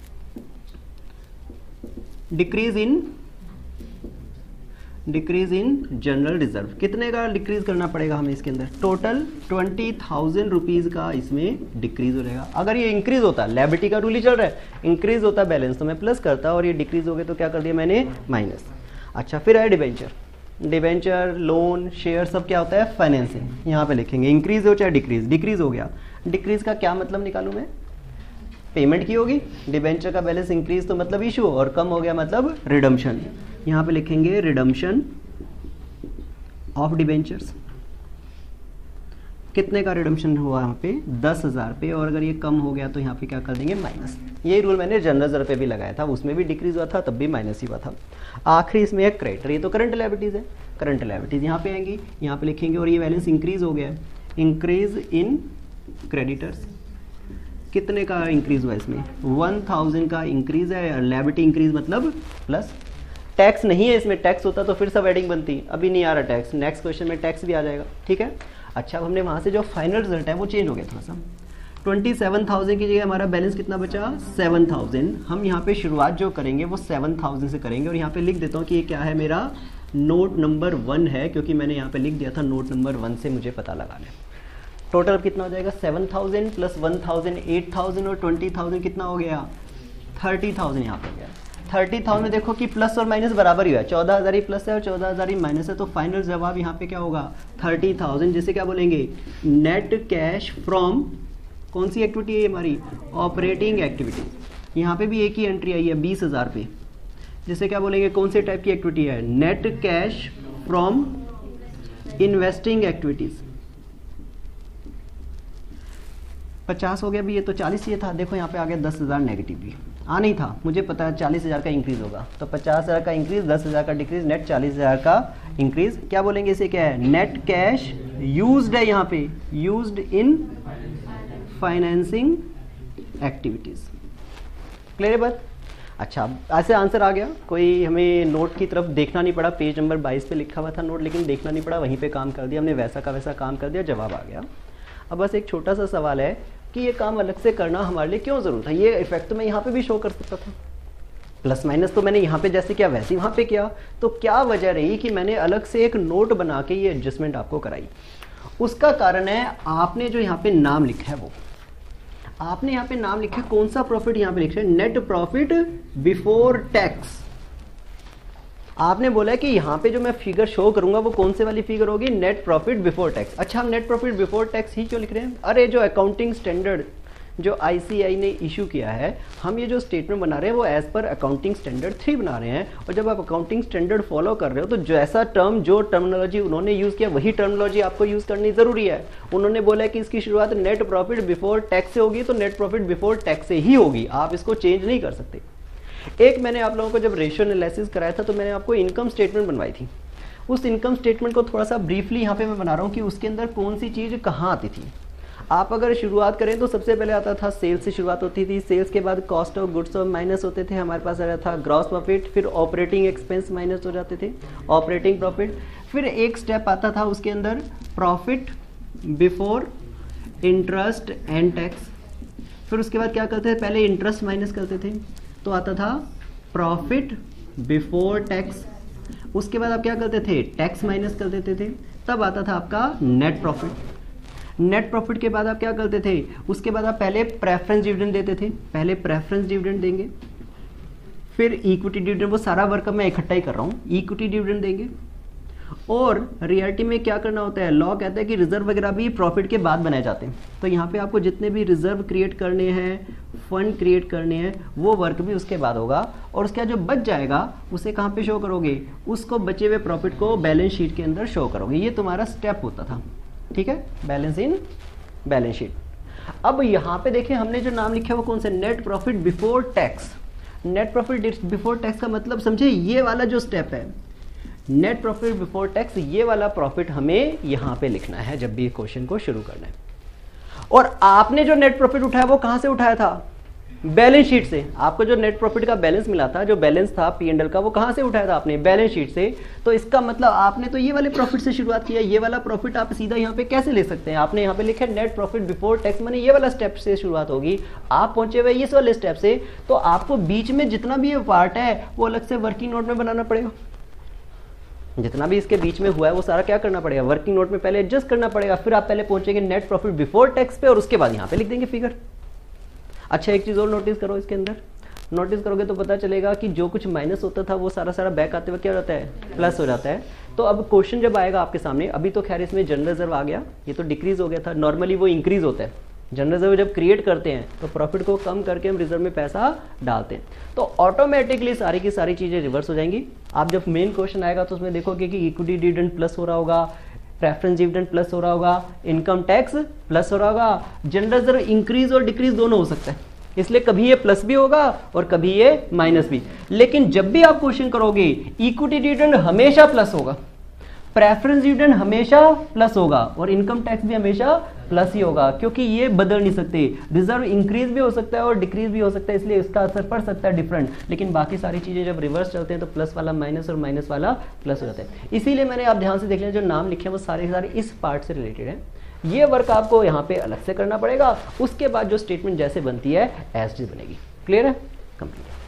डिक्रीज इन जनरल रिजर्व। कितने का डिक्रीज करना पड़ेगा हमें इसके अंदर, टोटल 20,000 रुपीज का इसमें डिक्रीज हो जाएगा। अगर ये इंक्रीज होता, लायबिलिटी का रूल ही चल रहा है, इंक्रीज होता बैलेंस तो मैं प्लस करता और ये डिक्रीज हो गए तो क्या कर दिया मैंने माइनस। अच्छा, फिर है डिबेंचर। डिबेंचर, लोन, शेयर सब क्या होता है फाइनेंसिंग। यहाँ पे लिखेंगे इंक्रीज हो चाहे डिक्रीज, डिक्रीज हो गया। डिक्रीज का क्या मतलब निकालूं मैं, पेमेंट की होगी। डिबेंचर का बैलेंस इंक्रीज तो मतलब इशू और कम हो गया मतलब रिडम्पशन। यहाँ पे लिखेंगे रिडम्पशन ऑफ डिबेंचर्स। कितने का रिडम्पशन हुआ यहाँ पे 10,000 पे, और अगर ये कम हो गया तो यहाँ पे क्या कर देंगे माइनस। यही रूल मैंने जनरल रिजर्व पे भी लगाया था, उसमें भी डिक्रीज हुआ था तब भी माइनस ही हुआ था। आखिरी इसमें है क्रेडिटर, ये तो करंट लायबिलिटीज है, करंट लायबिलिटीज यहाँ पे आएंगी, यहाँ पे लिखेंगे और ये बैलेंस इंक्रीज हो गया है। इंक्रीज इन क्रेडिटर्स, कितने का इंक्रीज हुआ इसमें 1,000 का इंक्रीज है, लायबिलिटी इंक्रीज मतलब प्लस। टैक्स नहीं है इसमें, टैक्स होता तो फिर सब एडिंग बनती, अभी नहीं आ रहा टैक्स, नेक्स्ट क्वेश्चन में टैक्स भी आ जाएगा। ठीक है, अच्छा अब हमने वहाँ से जो फाइनल रिजल्ट है वो चेंज हो गया थोड़ा सा। 27,000 की जगह हमारा बैलेंस कितना बचा 7,000। हम यहाँ पे शुरुआत जो करेंगे वो 7,000 से करेंगे और यहाँ पे लिख देता हूँ कि ये क्या है, मेरा नोट नंबर 1 है, क्योंकि मैंने यहाँ पे लिख दिया था नोट नंबर 1 से मुझे पता लगाना है। टोटल कितना हो जाएगा 7,000 प्लस 1,000 8,000 और 20,000 कितना हो गया 30,000 यहाँ पे गया। 30,000 में देखो कि प्लस और माइनस बराबर ही है, 14,000 ही प्लस है और 14,000 ही माइनस है, तो फाइनल जवाब यहाँ पे क्या होगा 30,000, जिसे क्या बोलेंगे नेट कैश फ्रॉम कौन सी एक्टिविटी है हमारी ऑपरेटिंग एक्टिविटी। यहाँ पे भी एक ही एंट्री आई है 20,000 पे, जिसे क्या बोलेंगे कौन से टाइप की एक्टिविटी है net cash from investing activities. 50 हो गया भी, ये तो 40 चाहिए था, देखो यहाँ पे आ गया 10,000 नेगेटिव भी आ नहीं था, मुझे पता है 40,000 का इंक्रीज होगा, तो 50,000 का इंक्रीज, 10,000 का डिक्रीज, नेट 40,000 का इंक्रीज। क्या बोलेंगे इसे, क्या है, नेट कैश यूज्ड है यहाँ पे, used in financing activities. Clear है बात? अच्छा, ऐसे आंसर आ गया, कोई हमें नोट की तरफ देखना नहीं पड़ा, पेज नंबर 22 पे लिखा हुआ था नोट, लेकिन देखना नहीं पड़ा, वहीं पे काम कर दिया हमने, वैसा का वैसा काम कर दिया, जवाब आ गया। अब बस एक छोटा सा सवाल है कि ये काम अलग से करना हमारे लिए क्यों ज़रूरत है। ये इफेक्ट तो मैं यहाँ पे भी शो कर सकता था, प्लस माइनस तो मैंने यहाँ पे जैसे किया वैसे ही वहाँ पे किया, तो क्या वजह रही कि मैंने अलग से एक नोट बना के ये एडजस्टमेंट आपको कराई। उसका कारण है आपने जो यहाँ पे नाम लिखा है, वो आपने यहाँ पे नाम लिखा है, कौन सा प्रॉफिट यहाँ पे लिखा है, नेट प्रॉफिट बिफोर टैक्स। आपने बोला है कि यहाँ पे जो मैं फिगर शो करूंगा वो कौन से वाली फिगर होगी, नेट प्रॉफिट बिफोर टैक्स। अच्छा, हम नेट प्रॉफिट बिफोर टैक्स ही क्यों लिख रहे हैं, अरे जो अकाउंटिंग स्टैंडर्ड जो ICAI ने इशू किया है, हम ये जो स्टेटमेंट बना रहे हैं वो एज पर अकाउंटिंग स्टैंडर्ड 3 बना रहे हैं, और जब आप अकाउंटिंग स्टैंडर्ड फॉलो कर रहे हो तो जैसा टर्म, जो टर्मिनोलॉजी उन्होंने यूज़ किया वही टर्मिनोलॉजी आपको यूज़ करनी ज़रूरी है। उन्होंने बोला है कि इसकी शुरुआत नेट प्रॉफिट बिफोर टैक्स से होगी, तो नेट प्रॉफिट बिफोर टैक्स से ही होगी, आप इसको चेंज नहीं कर सकते। एक मैंने आप लोगों को जब रेशियो एनालिसिस कराया था तो मैंने आपको इनकम स्टेटमेंट बनवाई थी, उस इनकम स्टेटमेंट को थोड़ा सा ब्रीफली यहाँ पे मैं बना रहा हूँ कि उसके अंदर कौन सी चीज़ कहाँ आती थी। आप अगर शुरुआत करें तो सबसे पहले आता था सेल्स से शुरुआत होती थी, सेल्स के बाद कॉस्ट ऑफ गुड्स और माइनस होते थे, हमारे पास आ रहा था ग्रॉस प्रॉफिट, फिर ऑपरेटिंग एक्सपेंस माइनस हो जाते थे, ऑपरेटिंग प्रॉफिट, फिर एक स्टेप आता था उसके अंदर profit before interest and tax, फिर उसके बाद क्या करते थे, पहले इंटरेस्ट माइनस करते थे तो आता था प्रॉफिट बिफोर टैक्स, उसके बाद आप क्या करते थे, टैक्स माइनस कर देते थे, तब आता था आपका नेट प्रॉफिट। नेट प्रॉफिट के बाद आप क्या करते थे, उसके बाद आप पहले प्रेफरेंस डिविडेंड देते थे, पहले प्रेफरेंस डिविडेंड देंगे, फिर इक्विटी डिविडेंड, वो सारा वर्क मैं इकट्ठा ही कर रहा हूँ, इक्विटी डिविडेंड देंगे। और रियलिटी में क्या करना होता है, लॉ कहता है कि रिजर्व वगैरह भी प्रॉफिट के बाद बनाए जाते हैं, तो यहाँ पे आपको जितने भी रिजर्व क्रिएट करने हैं, फंड क्रिएट करने हैं, वो वर्क भी उसके बाद होगा, और उसका जो बच जाएगा उसे कहाँ पे शो करोगे, उसको बचे हुए प्रॉफिट को बैलेंस शीट के अंदर शो करोगे। ये तुम्हारा स्टेप होता था, ठीक है, बैलेंस इन बैलेंस शीट। अब यहाँ पे देखिए हमने जो नाम लिखा है वो कौन सा, net profit before tax. Net profit before tax का मतलब समझे, ये वाला जो स्टेप है नेट प्रॉफिट बिफोर टैक्स, ये वाला प्रॉफिट हमें यहाँ पे लिखना है जब भी क्वेश्चन को शुरू करना है। और आपने जो नेट प्रॉफिट उठाया वो कहाँ से उठाया था, बैलेंस शीट से। आपको जो नेट प्रॉफिट का बैलेंस मिला था, जो बैलेंस था P&L का, वो कहाँ से उठाया था आपने, बैलेंस शीट से। तो इसका मतलब आपने तो ये वाले प्रॉफिट से शुरुआत किया, ये वाला प्रॉफिट आप सीधा यहाँ पे कैसे ले सकते हैं, आपने यहाँ पे लिखा है नेट प्रॉफिट बिफोर टैक्स, माने ये वाला स्टेप से शुरुआत होगी, आप पहुंचे हुए इस वाले स्टेप से, तो आपको बीच में जितना भी ये पार्ट है वो अलग से वर्किंग नोट में बनाना पड़ेगा। जितना भी इसके बीच में हुआ है वो सारा क्या करना पड़ेगा, वर्किंग नोट में पहले एडजस्ट करना पड़ेगा, फिर आप पहले पहुंचेंगे नेट प्रॉफिट बिफोर टैक्स पे, और उसके बाद यहाँ पे लिख देंगे फिगर। अच्छा, एक चीज़ और नोटिस करो, इसके अंदर नोटिस करोगे तो पता चलेगा कि जो कुछ माइनस होता था वो सारा सारा बैक आते हुए क्या हो जाता है, प्लस हो जाता है। तो अब क्वेश्चन जब आएगा आपके सामने, अभी तो खैर इसमें जनरल रिजर्व आ गया, ये तो डिक्रीज हो गया था, नॉर्मली वो इंक्रीज होता है। जनरल रिजर्व जब क्रिएट करते हैं तो प्रॉफिट को कम करके हम रिजर्व में पैसा डालते हैं, तो ऑटोमेटिकली सारी की सारी चीज़ें रिवर्स हो जाएंगी। आप जब मेन क्वेश्चन आएगा तो उसमें देखोगे कि इक्विटी डिविडेंड प्लस हो रहा होगा, प्रेफरेंस डिविडेंड प्लस हो रहा होगा, इनकम टैक्स प्लस हो रहा होगा, जनरल रिजर्व इंक्रीज और डिक्रीज दोनों हो सकता है, इसलिए कभी ये प्लस भी होगा और कभी ये माइनस भी। लेकिन जब भी आप क्वेश्चन करोगे, इक्विटी डिविडेंड हमेशा प्लस होगा, प्रेफरेंस डिविडेंड हमेशा प्लस होगा, और इनकम टैक्स भी हमेशा प्लस ही होगा, क्योंकि ये बदल नहीं सकते। रिजर्व इंक्रीज भी हो सकता है और डिक्रीज भी हो सकता है, इसलिए इसका असर पड़ सकता है डिफरेंट, लेकिन बाकी सारी चीजें जब रिवर्स चलते हैं तो प्लस वाला माइनस और माइनस वाला प्लस हो जाता है। इसीलिए मैंने आप ध्यान से देख लें, जो नाम लिखे हैं वो सारे सारे इस पार्ट से रिलेटेड है। ये वर्क आपको यहाँ पे अलग से करना पड़ेगा, उसके बाद जो स्टेटमेंट जैसे बनती है एज इट इज बनेगी। क्लियर है, कंप्लीट है।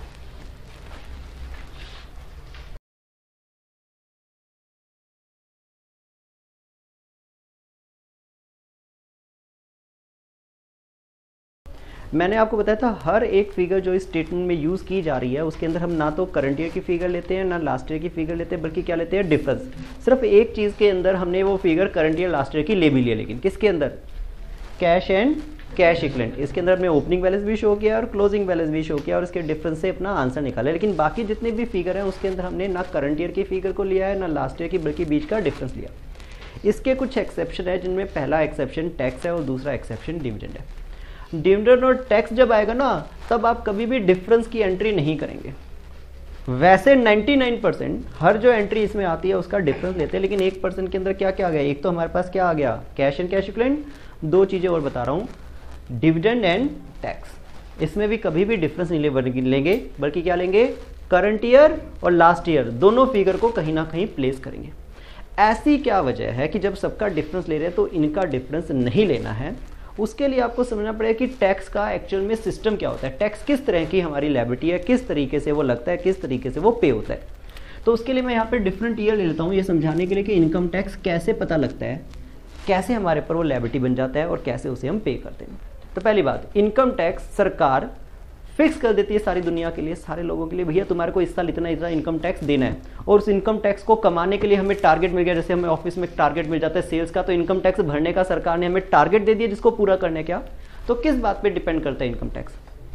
मैंने आपको बताया था हर एक फिगर जो इस स्टेटमेंट में यूज़ की जा रही है उसके अंदर हम ना तो करंट ईयर की फिगर लेते हैं ना लास्ट ईयर की फिगर लेते हैं, बल्कि क्या लेते हैं, डिफरेंस। सिर्फ एक चीज़ के अंदर हमने वो figure current year last year की ले भी लिया, लेकिन किसके अंदर, कैश एंड कैश इक्विवेलेंट। इसके अंदर हमने ओपनिंग बैलेंस भी शो किया और क्लोजिंग बैलेंस भी शो किया और इसके डिफरेंस से अपना आंसर निकाला। लेकिन बाकी जितने भी फिगर हैं उसके अंदर हमने ना करंट ईयर की फिगर को लिया है ना लास्ट ईयर की, बल्कि बीच का डिफरेंस लिया। इसके कुछ एक्सेप्शन है, जिनमें पहला एक्सेप्शन टैक्स है और दूसरा एक्सेप्शन डिविडेंड है। डिविडेंड और टैक्स जब आएगा ना, तब आप कभी भी डिफरेंस की एंट्री नहीं करेंगे। वैसे 99% हर जो एंट्री इसमें आती है उसका डिफरेंस लेते हैं, लेकिन 1% के अंदर क्या क्या आ गया, एक तो हमारे पास क्या आ गया, कैश एंड कैश इक्विवेलेंट, दो चीजें और बता रहा हूं, डिविडेंड एंड टैक्स। इसमें भी कभी भी डिफरेंस नहीं लेंगे, बल्कि क्या लेंगे, करंट ईयर और लास्ट ईयर दोनों फिगर को कहीं ना कहीं प्लेस करेंगे। ऐसी क्या वजह है कि जब सबका डिफरेंस ले रहे हैं तो इनका डिफरेंस नहीं लेना है। उसके लिए आपको समझना पड़ेगा कि टैक्स का एक्चुअल में सिस्टम क्या होता है, टैक्स किस तरह की हमारी लायबिलिटी है, किस तरीके से वो लगता है, किस तरीके से वो पे होता है। तो उसके लिए मैं यहाँ पे डिफरेंट ईयर ले लेता हूँ ये समझाने के लिए कि इनकम टैक्स कैसे पता लगता है, कैसे हमारे पर वो लायबिलिटी बन जाता है और कैसे उसे हम पे करते हैं। तो पहली बात, इनकम टैक्स सरकार फिक्स कर देती है सारी दुनिया के लिए, सारे लोगों के लिए, भैया तुम्हारे को इस साल इतना इतना इनकम टैक्स देना है। और उस इनकम टैक्स को कमाने के लिए हमें टारगेट मिल गया, जैसे हमें ऑफिस में टारगेट मिल जाता है सेल्स का, तो इनकम टैक्स भरने का सरकार ने हमें टारगेट दे दिया जिसको पूरा करने का। तो किस बात पे डिपेंड करता है इनकम टैक्स,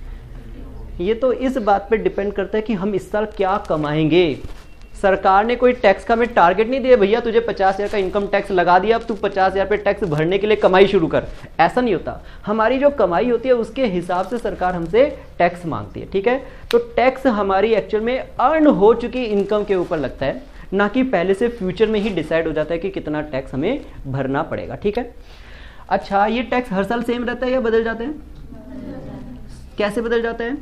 ये तो इस बात पे डिपेंड करता है कि हम इस साल क्या कमाएंगे। सरकार ने कोई टैक्स का हमें टारगेट नहीं दिया, भैया तुझे 50,000 का इनकम टैक्स लगा दिया, अब तू 50,000 पे टैक्स भरने के लिए कमाई शुरू कर, ऐसा नहीं होता। हमारी जो कमाई होती है उसके हिसाब से सरकार हमसे टैक्स मांगती है, ठीक है। तो टैक्स हमारी एक्चुअल में अर्न हो चुकी इनकम के ऊपर लगता है, ना कि पहले से फ्यूचर में ही डिसाइड हो जाता है कि कितना टैक्स हमें भरना पड़ेगा, ठीक है। अच्छा, ये टैक्स हर साल सेम रहता है या बदल जाते हैं, कैसे बदल जाते हैं,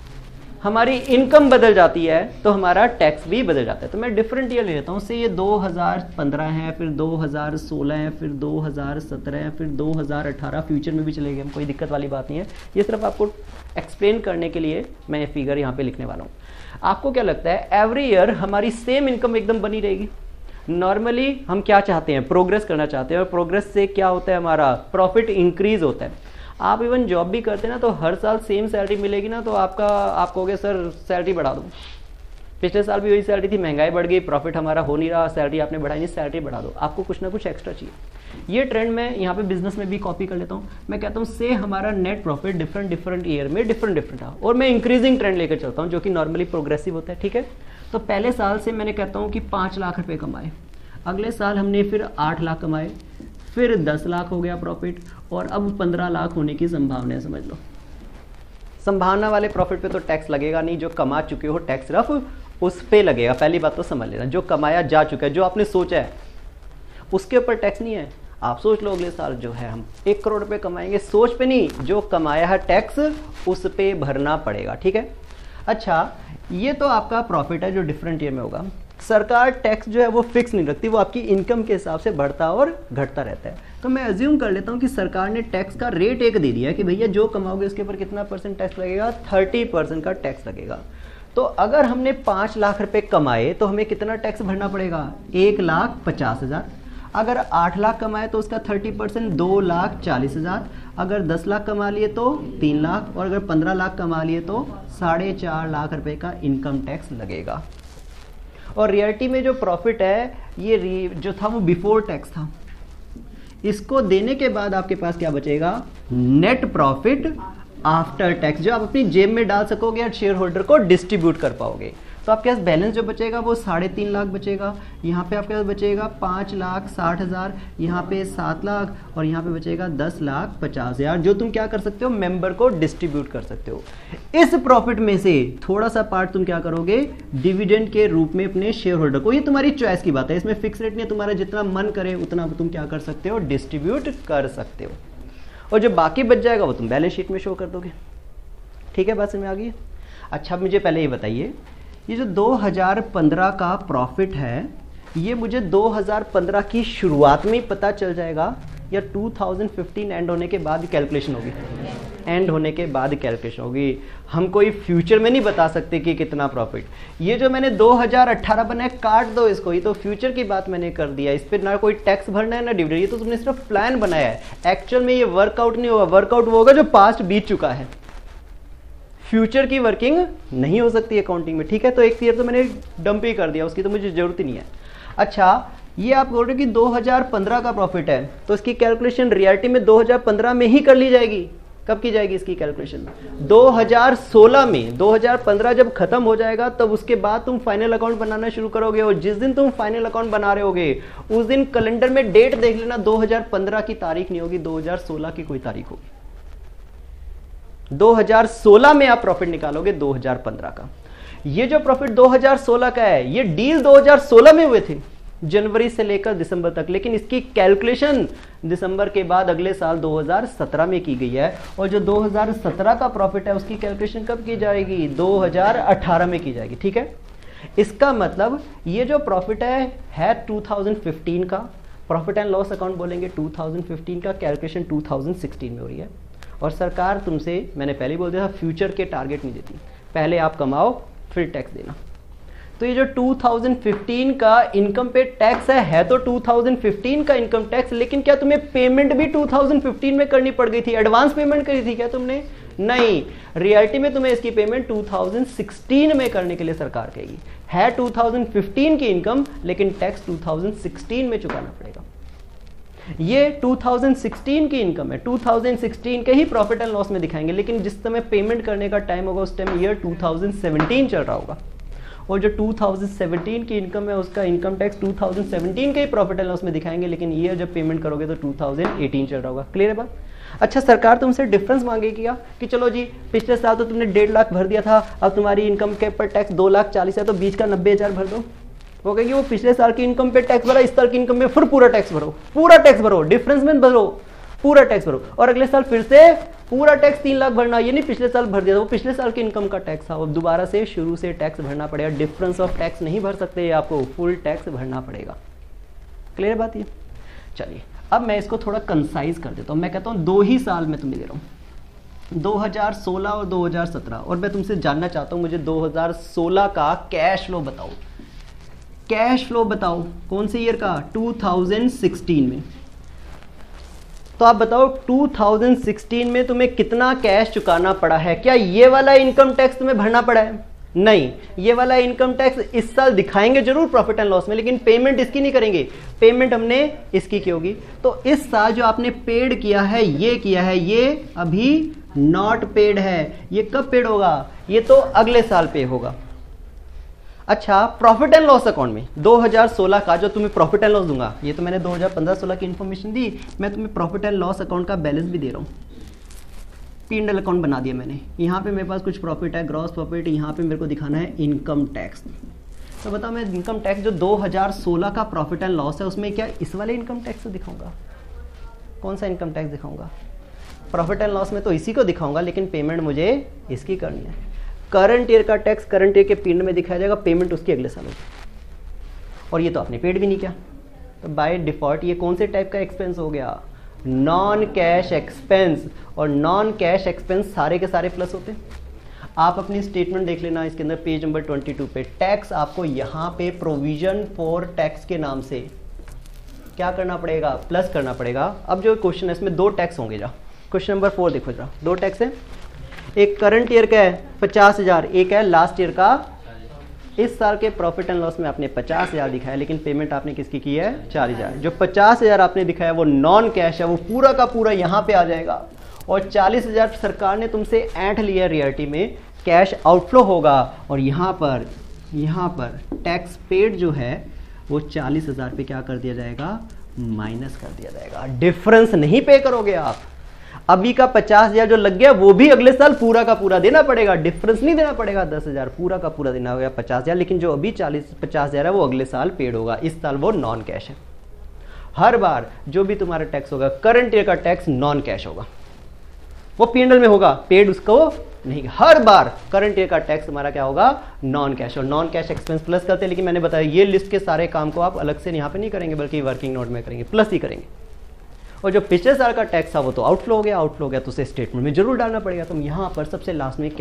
हमारी इनकम बदल जाती है तो हमारा टैक्स भी बदल जाता है। तो मैं डिफरेंट ईयर ले लेता हूँ, से ये 2015 है, फिर 2016 है, फिर 2017 है, फिर 2018, फ्यूचर में भी चलेगी, हम कोई दिक्कत वाली बात नहीं है। ये सिर्फ आपको एक्सप्लेन करने के लिए मैं ये फिगर यहाँ पे लिखने वाला हूँ। आपको क्या लगता है एवरी ईयर हमारी सेम इनकम एकदम बनी रहेगी? नॉर्मली हम क्या चाहते हैं, प्रोग्रेस करना चाहते हैं, और प्रोग्रेस से क्या होता है, हमारा प्रॉफिट इंक्रीज होता है। आप इवन जॉब भी करते हैं ना, तो हर साल सेम सैलरी मिलेगी ना, तो आप कहोगे सर सैलरी बढ़ा दो, पिछले साल भी वही सैलरी थी, महंगाई बढ़ गई, प्रॉफिट हमारा हो नहीं रहा, सैलरी आपने बढ़ाई नहीं, सैलरी बढ़ा दो, आपको कुछ ना कुछ एक्स्ट्रा चाहिए। ये ट्रेंड मैं यहाँ पे बिजनेस में भी कॉपी कर लेता हूँ। मैं कहता हूँ से हमारा नेट प्रॉफिट डिफरेंट ईयर में डिफरेंट था, और मैं इंक्रीजिंग ट्रेंड लेकर चलता हूँ जो कि नॉर्मली प्रोग्रेसिव होता है, ठीक है। तो पहले साल से मैंने कहता हूँ कि 5 लाख रुपए कमाए, अगले साल हमने फिर 8 लाख कमाए, फिर 10 लाख हो गया प्रॉफिट, और अब 15 लाख होने की संभावना है, समझ लो। संभावना वाले प्रॉफिट पे तो टैक्स लगेगा नहीं, जो कमा चुके हो टैक्स सिर्फ उस पे लगेगा। पहली बात तो समझ लेना, जो कमाया जा चुका है, जो आपने सोचा है उसके ऊपर टैक्स नहीं है। आप सोच लो अगले साल जो है हम 1 करोड़ रुपए कमाएंगे, सोच पे नहीं, जो कमाया है टैक्स उस पे भरना पड़ेगा, ठीक है। अच्छा, ये तो आपका प्रॉफिट है जो डिफरेंट ईयर में होगा। सरकार टैक्स जो है वो फिक्स नहीं रखती, वो आपकी इनकम के हिसाब से बढ़ता और घटता रहता है। तो मैं अज्यूम कर लेता हूँ कि सरकार ने टैक्स का रेट एक दे दिया है कि भैया जो कमाओगे उसके ऊपर कितना % टैक्स लगेगा, 30% का टैक्स लगेगा। तो अगर हमने 5 लाख रुपए कमाए तो हमें कितना टैक्स भरना पड़ेगा, 1,50,000। अगर 8 लाख कमाए तो उसका 30% 2,40,000। अगर 10 लाख कमा लिए तो 3 लाख, और अगर 15 लाख कमा लिए तो 4.5 लाख रुपए का इनकम टैक्स लगेगा। और रियलिटी में जो प्रॉफिट है ये जो था वो बिफोर टैक्स था। इसको देने के बाद आपके पास क्या बचेगा, नेट प्रॉफिट आफ्टर टैक्स, जो आप अपनी जेब में डाल सकोगे और शेयर होल्डर को डिस्ट्रीब्यूट कर पाओगे। तो आपके पास बैलेंस जो बचेगा वो 3.5 लाख बचेगा, यहाँ पे आपके पास बचेगा 5,60,000, यहाँ पे 7 लाख, और यहाँ पे बचेगा 10,50,000, जो तुम क्या कर सकते हो, मेंबर को डिस्ट्रीब्यूट कर सकते हो। इस प्रॉफिट में से थोड़ा सा पार्ट तुम क्या करोगे, डिविडेंड के रूप में अपने शेयर होल्डर को, ये तुम्हारी चॉइस की बात है, इसमें फिक्स रेट नहीं है, तुम्हारा जितना मन करे उतना तुम क्या कर सकते हो, डिस्ट्रीब्यूट कर सकते हो। और जो बाकी बच जाएगा वो तुम बैलेंस शीट में शो कर दोगे, ठीक है, बात समझ में आ गई। अच्छा, मुझे पहले ये बताइए, ये जो 2015 का प्रॉफिट है ये मुझे 2015 की शुरुआत में ही पता चल जाएगा या 2015 एंड होने के बाद कैलकुलेशन होगी? एंड होने के बाद कैलकुलेशन होगी। हम कोई फ्यूचर में नहीं बता सकते कि कितना प्रॉफिट। ये जो मैंने 2018 बनाया, काट दो इसको, ये तो फ्यूचर की बात मैंने कर दिया, इस पर ना कोई टैक्स भरना है ना डिविडेंड, ये तो तुमने सिर्फ प्लान बनाया है। एक्चुअल में ये वर्कआउट नहीं होगा, वर्कआउट वो होगा जो पास्ट बीत चुका है। फ्यूचर की वर्किंग नहीं हो सकती अकाउंटिंग में, ठीक है। तो एक ईयर तो मैंने डंप ही कर दिया, उसकी तो मुझे जरूरत ही नहीं है। अच्छा, ये आप बोल रहे हो कि 2015 का प्रॉफिट है, तो इसकी कैलकुलेशन रियलिटी में 2015 में ही कर ली जाएगी। कब की जाएगी इसकी कैलकुलेशन? 2016 में। 2015 जब खत्म हो जाएगा तब उसके बाद तुम फाइनल अकाउंट बनाना शुरू करोगे, और जिस दिन तुम फाइनल अकाउंट बना रहे होगे उस दिन कैलेंडर में डेट देख लेना, 2015 की तारीख नहीं होगी, 2016 की कोई तारीख होगी। 2016 में आप प्रॉफिट निकालोगे 2015 का। ये जो प्रॉफिट 2016 का है ये डील 2016 में हुए थे, जनवरी से लेकर दिसंबर तक, लेकिन इसकी कैलकुलेशन दिसंबर के बाद अगले साल 2017 में की गई है। और जो 2017 का प्रॉफिट है उसकी कैलकुलेशन कब की जाएगी? 2018 में की जाएगी। ठीक है, इसका मतलब ये जो प्रॉफिट है 2015 का, प्रॉफिट एंड लॉस अकाउंट बोलेंगे 2015 का, कैलकुलेशन 2016 में हो रही है। और सरकार तुमसे, मैंने पहले ही बोल दिया था, फ्यूचर के टारगेट नहीं देती, पहले आप कमाओ फिर टैक्स देना। तो ये जो 2015 का इनकम पे टैक्स है तो 2015 का इनकम टैक्स, लेकिन क्या तुम्हें पेमेंट भी 2015 में करनी पड़ गई थी? एडवांस पेमेंट करी थी क्या तुमने? नहीं, रियलिटी में तुम्हें इसकी पेमेंट 2016 में करने के लिए सरकार कहेगी। है 2015 की इनकम, लेकिन टैक्स 2016 में चुकाना पड़ेगा। ये 2016 की इनकम है, 2016 के ही प्रॉफिट एंड लॉस में दिखाएंगे, लेकिन जिस समय पेमेंट करने का टाइम होगा उस टाइम ईयर 2017 चल रहा होगा। और जो 2017 की इनकम है उसका इनकम टैक्स 2017 के ही प्रॉफिट एंड लॉस में दिखाएंगे, लेकिन ईयर जब पेमेंट करोगे तो 2018 चल रहा होगा। क्लियर है बात? अच्छा, सरकार तुमसे डिफरेंस मांगेगी क्या कि चलो जी पिछले साल तो तुमने 1.5 लाख भर दिया था, अब तुम्हारी इनकम के पर टैक्स 2,40,000 है तो बीच का 90,000 भर दो। वो कहेगी वो पिछले साल की इनकम पे टैक्स भरा, इस साल की इनकम पे फिर पूरा टैक्स भरो, पूरा टैक्स भरो, डिफरेंस में भरो, पूरा टैक्स भरो। और अगले साल फिर से पूरा टैक्स 3 लाख भरना, ये नहीं पिछले साल भर दिया था, वो पिछले साल की इनकम का टैक्स था, अब दोबारा से शुरू से टैक्स भरना पड़ेगा। डिफरेंस ऑफ टैक्स नहीं भर सकते, आपको फुल टैक्स भरना पड़ेगा। क्लियर बात ये? चलिए अब मैं इसको थोड़ा कंसाइज कर देता हूँ। मैं कहता हूँ 2 ही साल में तुम्हें दे रहा हूँ, 2016 और 2017। और मैं तुमसे जानना चाहता हूँ मुझे 2016 का कैश फ्लो बताओ, कैश फ्लो बताओ। कौन से ईयर का? 2016 में। तो आप बताओ 2016 में तुम्हें कितना कैश चुकाना पड़ा है? क्या ये वाला इनकम टैक्स तुम्हें भरना पड़ा है? नहीं, ये वाला इनकम टैक्स इस साल दिखाएंगे जरूर प्रॉफिट एंड लॉस में, लेकिन पेमेंट इसकी नहीं करेंगे, पेमेंट हमने इसकी की होगी। तो इस साल जो आपने पेड किया है, ये किया है, ये अभी नॉट पेड है। ये कब पेड होगा? ये तो अगले साल पे होगा। अच्छा, प्रॉफिट एंड लॉस अकाउंट में 2016 का जो तुम्हें प्रॉफिट एंड लॉस दूंगा, ये तो मैंने 2015-16 की इंफॉर्मेशन दी, मैं तुम्हें प्रॉफिट एंड लॉस अकाउंट का बैलेंस भी दे रहा हूँ। P&L अकाउंट बना दिया मैंने, यहाँ पे मेरे पास कुछ प्रॉफिट है, ग्रॉस प्रॉफिट, यहाँ पे मेरे को दिखाना है इनकम टैक्स। तो बताओ मैं इनकम टैक्स जो 2016 का प्रॉफिट एंड लॉस है उसमें क्या इस वाले इनकम टैक्स को दिखाऊंगा? कौन सा इनकम टैक्स दिखाऊंगा? प्रॉफिट एंड लॉस में तो इसी को दिखाऊंगा, लेकिन पेमेंट मुझे इसकी करनी है। करंट ईयर का टैक्स करंट ईयर के P&L में दिखाया जाएगा, पेमेंट उसकी अगले साल होगी। और ये तो आपने पेड भी नहीं किया, तो बाय डिफॉल्ट ये कौन से टाइप का एक्सपेंस हो गया? Non cash expense. और नॉन कैश एक्सपेंस सारे के सारे प्लस होते हैं। आप अपनी स्टेटमेंट देख लेना, इसके अंदर पेज नंबर 22 पे टैक्स आपको यहाँ पे प्रोविजन फॉर टैक्स के नाम से क्या करना पड़ेगा? प्लस करना पड़ेगा। अब जो क्वेश्चन है इसमें 2 टैक्स होंगे। जा क्वेश्चन नंबर 4 देखो जरा, 2 टैक्स है, एक करंट ईयर का है 50,000, एक है लास्ट ईयर का। इस साल के प्रॉफिट एंड लॉस में आपने 50,000 दिखाया, लेकिन पेमेंट आपने किसकी की है? 40,000। जो 50,000 आपने दिखाया वो नॉन कैश है, वो पूरा का पूरा यहाँ पे आ जाएगा। और 40,000 सरकार ने तुमसे ऐंठ लिया, रियलिटी में कैश आउटफ्लो होगा। और यहाँ पर टैक्स पेड जो है वो 40,000 पे क्या कर दिया जाएगा? माइनस कर दिया जाएगा। डिफरेंस नहीं पे करोगे आप। अभी का 50,000 जो लग गया वो भी अगले साल पूरा का पूरा देना पड़ेगा, डिफरेंस नहीं देना पड़ेगा 10,000, पूरा का पूरा देना होगा 50,000। लेकिन जो अभी 50,000 है वो अगले साल पेड होगा, इस साल वो नॉन कैश है। हर बार जो भी तुम्हारा टैक्स होगा, करंट ईयर का टैक्स नॉन कैश होगा, वो P&L में होगा, पेड उसको नहीं। हर बार करंट ईयर का टैक्स तुम्हारा क्या होगा? Non cash. और नॉन कैश एक्सपेंस प्लस करते हैं, लेकिन मैंने बताया ये लिस्ट के सारे काम को आप अलग से यहाँ पे नहीं करेंगे, बल्कि वर्किंग नोट में करेंगे, प्लस ही करेंगे। और जो पिछले साल का टैक्स था वो तो आउटफ्लो हो गया, तो उसे स्टेटमेंट में जरूर डालना पड़ेगा। तो यहाँ पर सबसे लास्ट में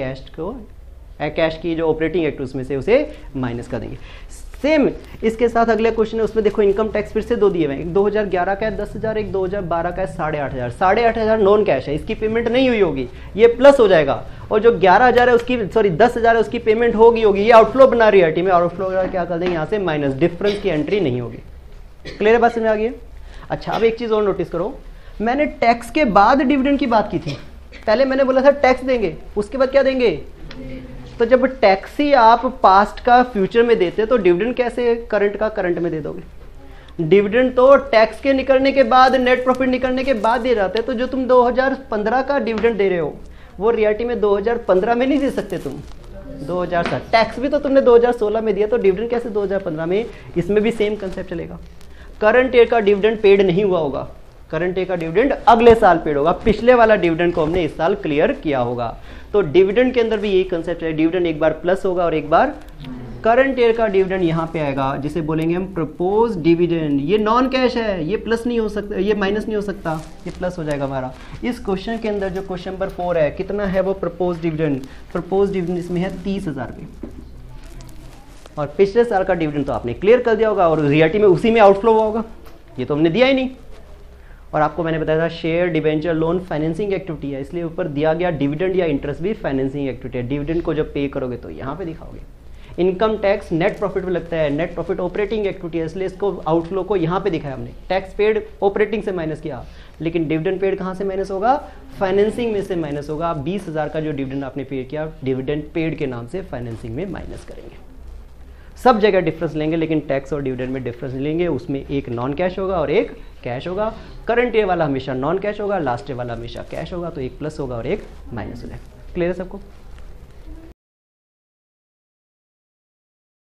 कैश की जो ऑपरेटिंग एक्टिविटीज में से उसे माइनस कर देंगे। सेम इसके साथ अगले क्वेश्चन है, उसमें देखो इनकम टैक्स फिर से 2 दिए हुए हैं, एक 2011 का है 10,000, एक 2012 का है 8,500। 8,500 नॉन कैश है, इसकी पेमेंट नहीं हुई होगी, ये प्लस हो जाएगा। और जो 11,000 है उसकी 10,000 है उसकी पेमेंट होगी, ये आउटफ्लो बना रही है टीम में, आउटफ्लो क्या कर देंगे यहाँ से माइनस, डिफरेंस की एंट्री नहीं होगी। क्लियर बात समझ आ गई? अच्छा, अब एक चीज और नोटिस करो, मैंने टैक्स के बाद डिविडेंड की बात की थी। पहले मैंने बोला था टैक्स देंगे, उसके बाद क्या देंगे? तो जब टैक्स ही आप पास्ट का फ्यूचर में देते तो डिविडेंड कैसे करंट का करंट में दे दोगे? डिविडेंड तो टैक्स के निकलने के बाद, नेट प्रॉफिट निकलने के बाद दे जाते हैं। तो जो तुम 2015 का डिविडेंड दे रहे हो वो रियलिटी में 2015 में नहीं दे सकते तुम, 2007 टैक्स भी तो तुमने 2016 में दिया, तो डिविडेंड कैसे 2015 में? इसमें भी सेम कंसेप्ट चलेगा। करंट ईयर का डिविडेंड पेड नहीं हुआ होगा, करंट ईयर का डिविडेंड अगले साल पेड होगा, पिछले वाला डिविडेंड को हमने इस साल क्लियर किया होगा। तो डिविडेंड के अंदर भी यही कंसेप्ट है, डिविडेंड एक बार प्लस होगा और एक बार करंट ईयर का डिविडेंड यहाँ पे आएगा, जिसे बोलेंगे हम प्रपोज डिविडेंड। ये नॉन कैश है, ये प्लस नहीं हो सकता, ये माइनस नहीं हो सकता, ये प्लस हो जाएगा हमारा। इस क्वेश्चन के अंदर जो क्वेश्चन नंबर 4 है, कितना है वो प्रपोज डिविडेंड? प्रपोज डिविडेंड इसमें है 30,000 रुपये, और पिछले साल का डिविडेंड तो आपने क्लियर कर दिया होगा, और रियलिटी में उसी में आउटफ्लो हुआ होगा, ये तो हमने दिया ही नहीं। और आपको मैंने बताया था share debenture loan financing activity है, इसलिए ऊपर दिया गया डिविडेंड या इंटरेस्ट भी फाइनेंसिंग एक्टिविटी है। डिविडेंड को जब पे करोगे तो यहाँ पे दिखाओगे। इनकम टैक्स नेट प्रॉफिट में लगता है, नेट प्रॉफिट ऑपरेटिंग एक्टिविटी है, इसलिए इसको आउटफ्लो को यहाँ पे दिखाया हमने। टैक्स पेड ऑपरेटिंग से माइनस किया, लेकिन डिविडेंड पेड कहाँ से माइनस होगा? फाइनेंसिंग में से माइनस होगा। 20,000 का जो डिविडेंड आपने पे किया, डिविडेंड पेड के नाम से फाइनेंसिंग में माइनस करेंगे। सब जगह डिफरेंस लेंगे, लेकिन टैक्स और डिविडेंड में डिफरेंस लेंगे। उसमें एक नॉन कैश होगा और एक कैश होगा। करंट ईयर वाला हमेशा नॉन कैश होगा, लास्ट ईयर वाला हमेशा कैश होगा, तो एक प्लस होगा और एक माइनस हो जाएगा। क्लियर है सबको?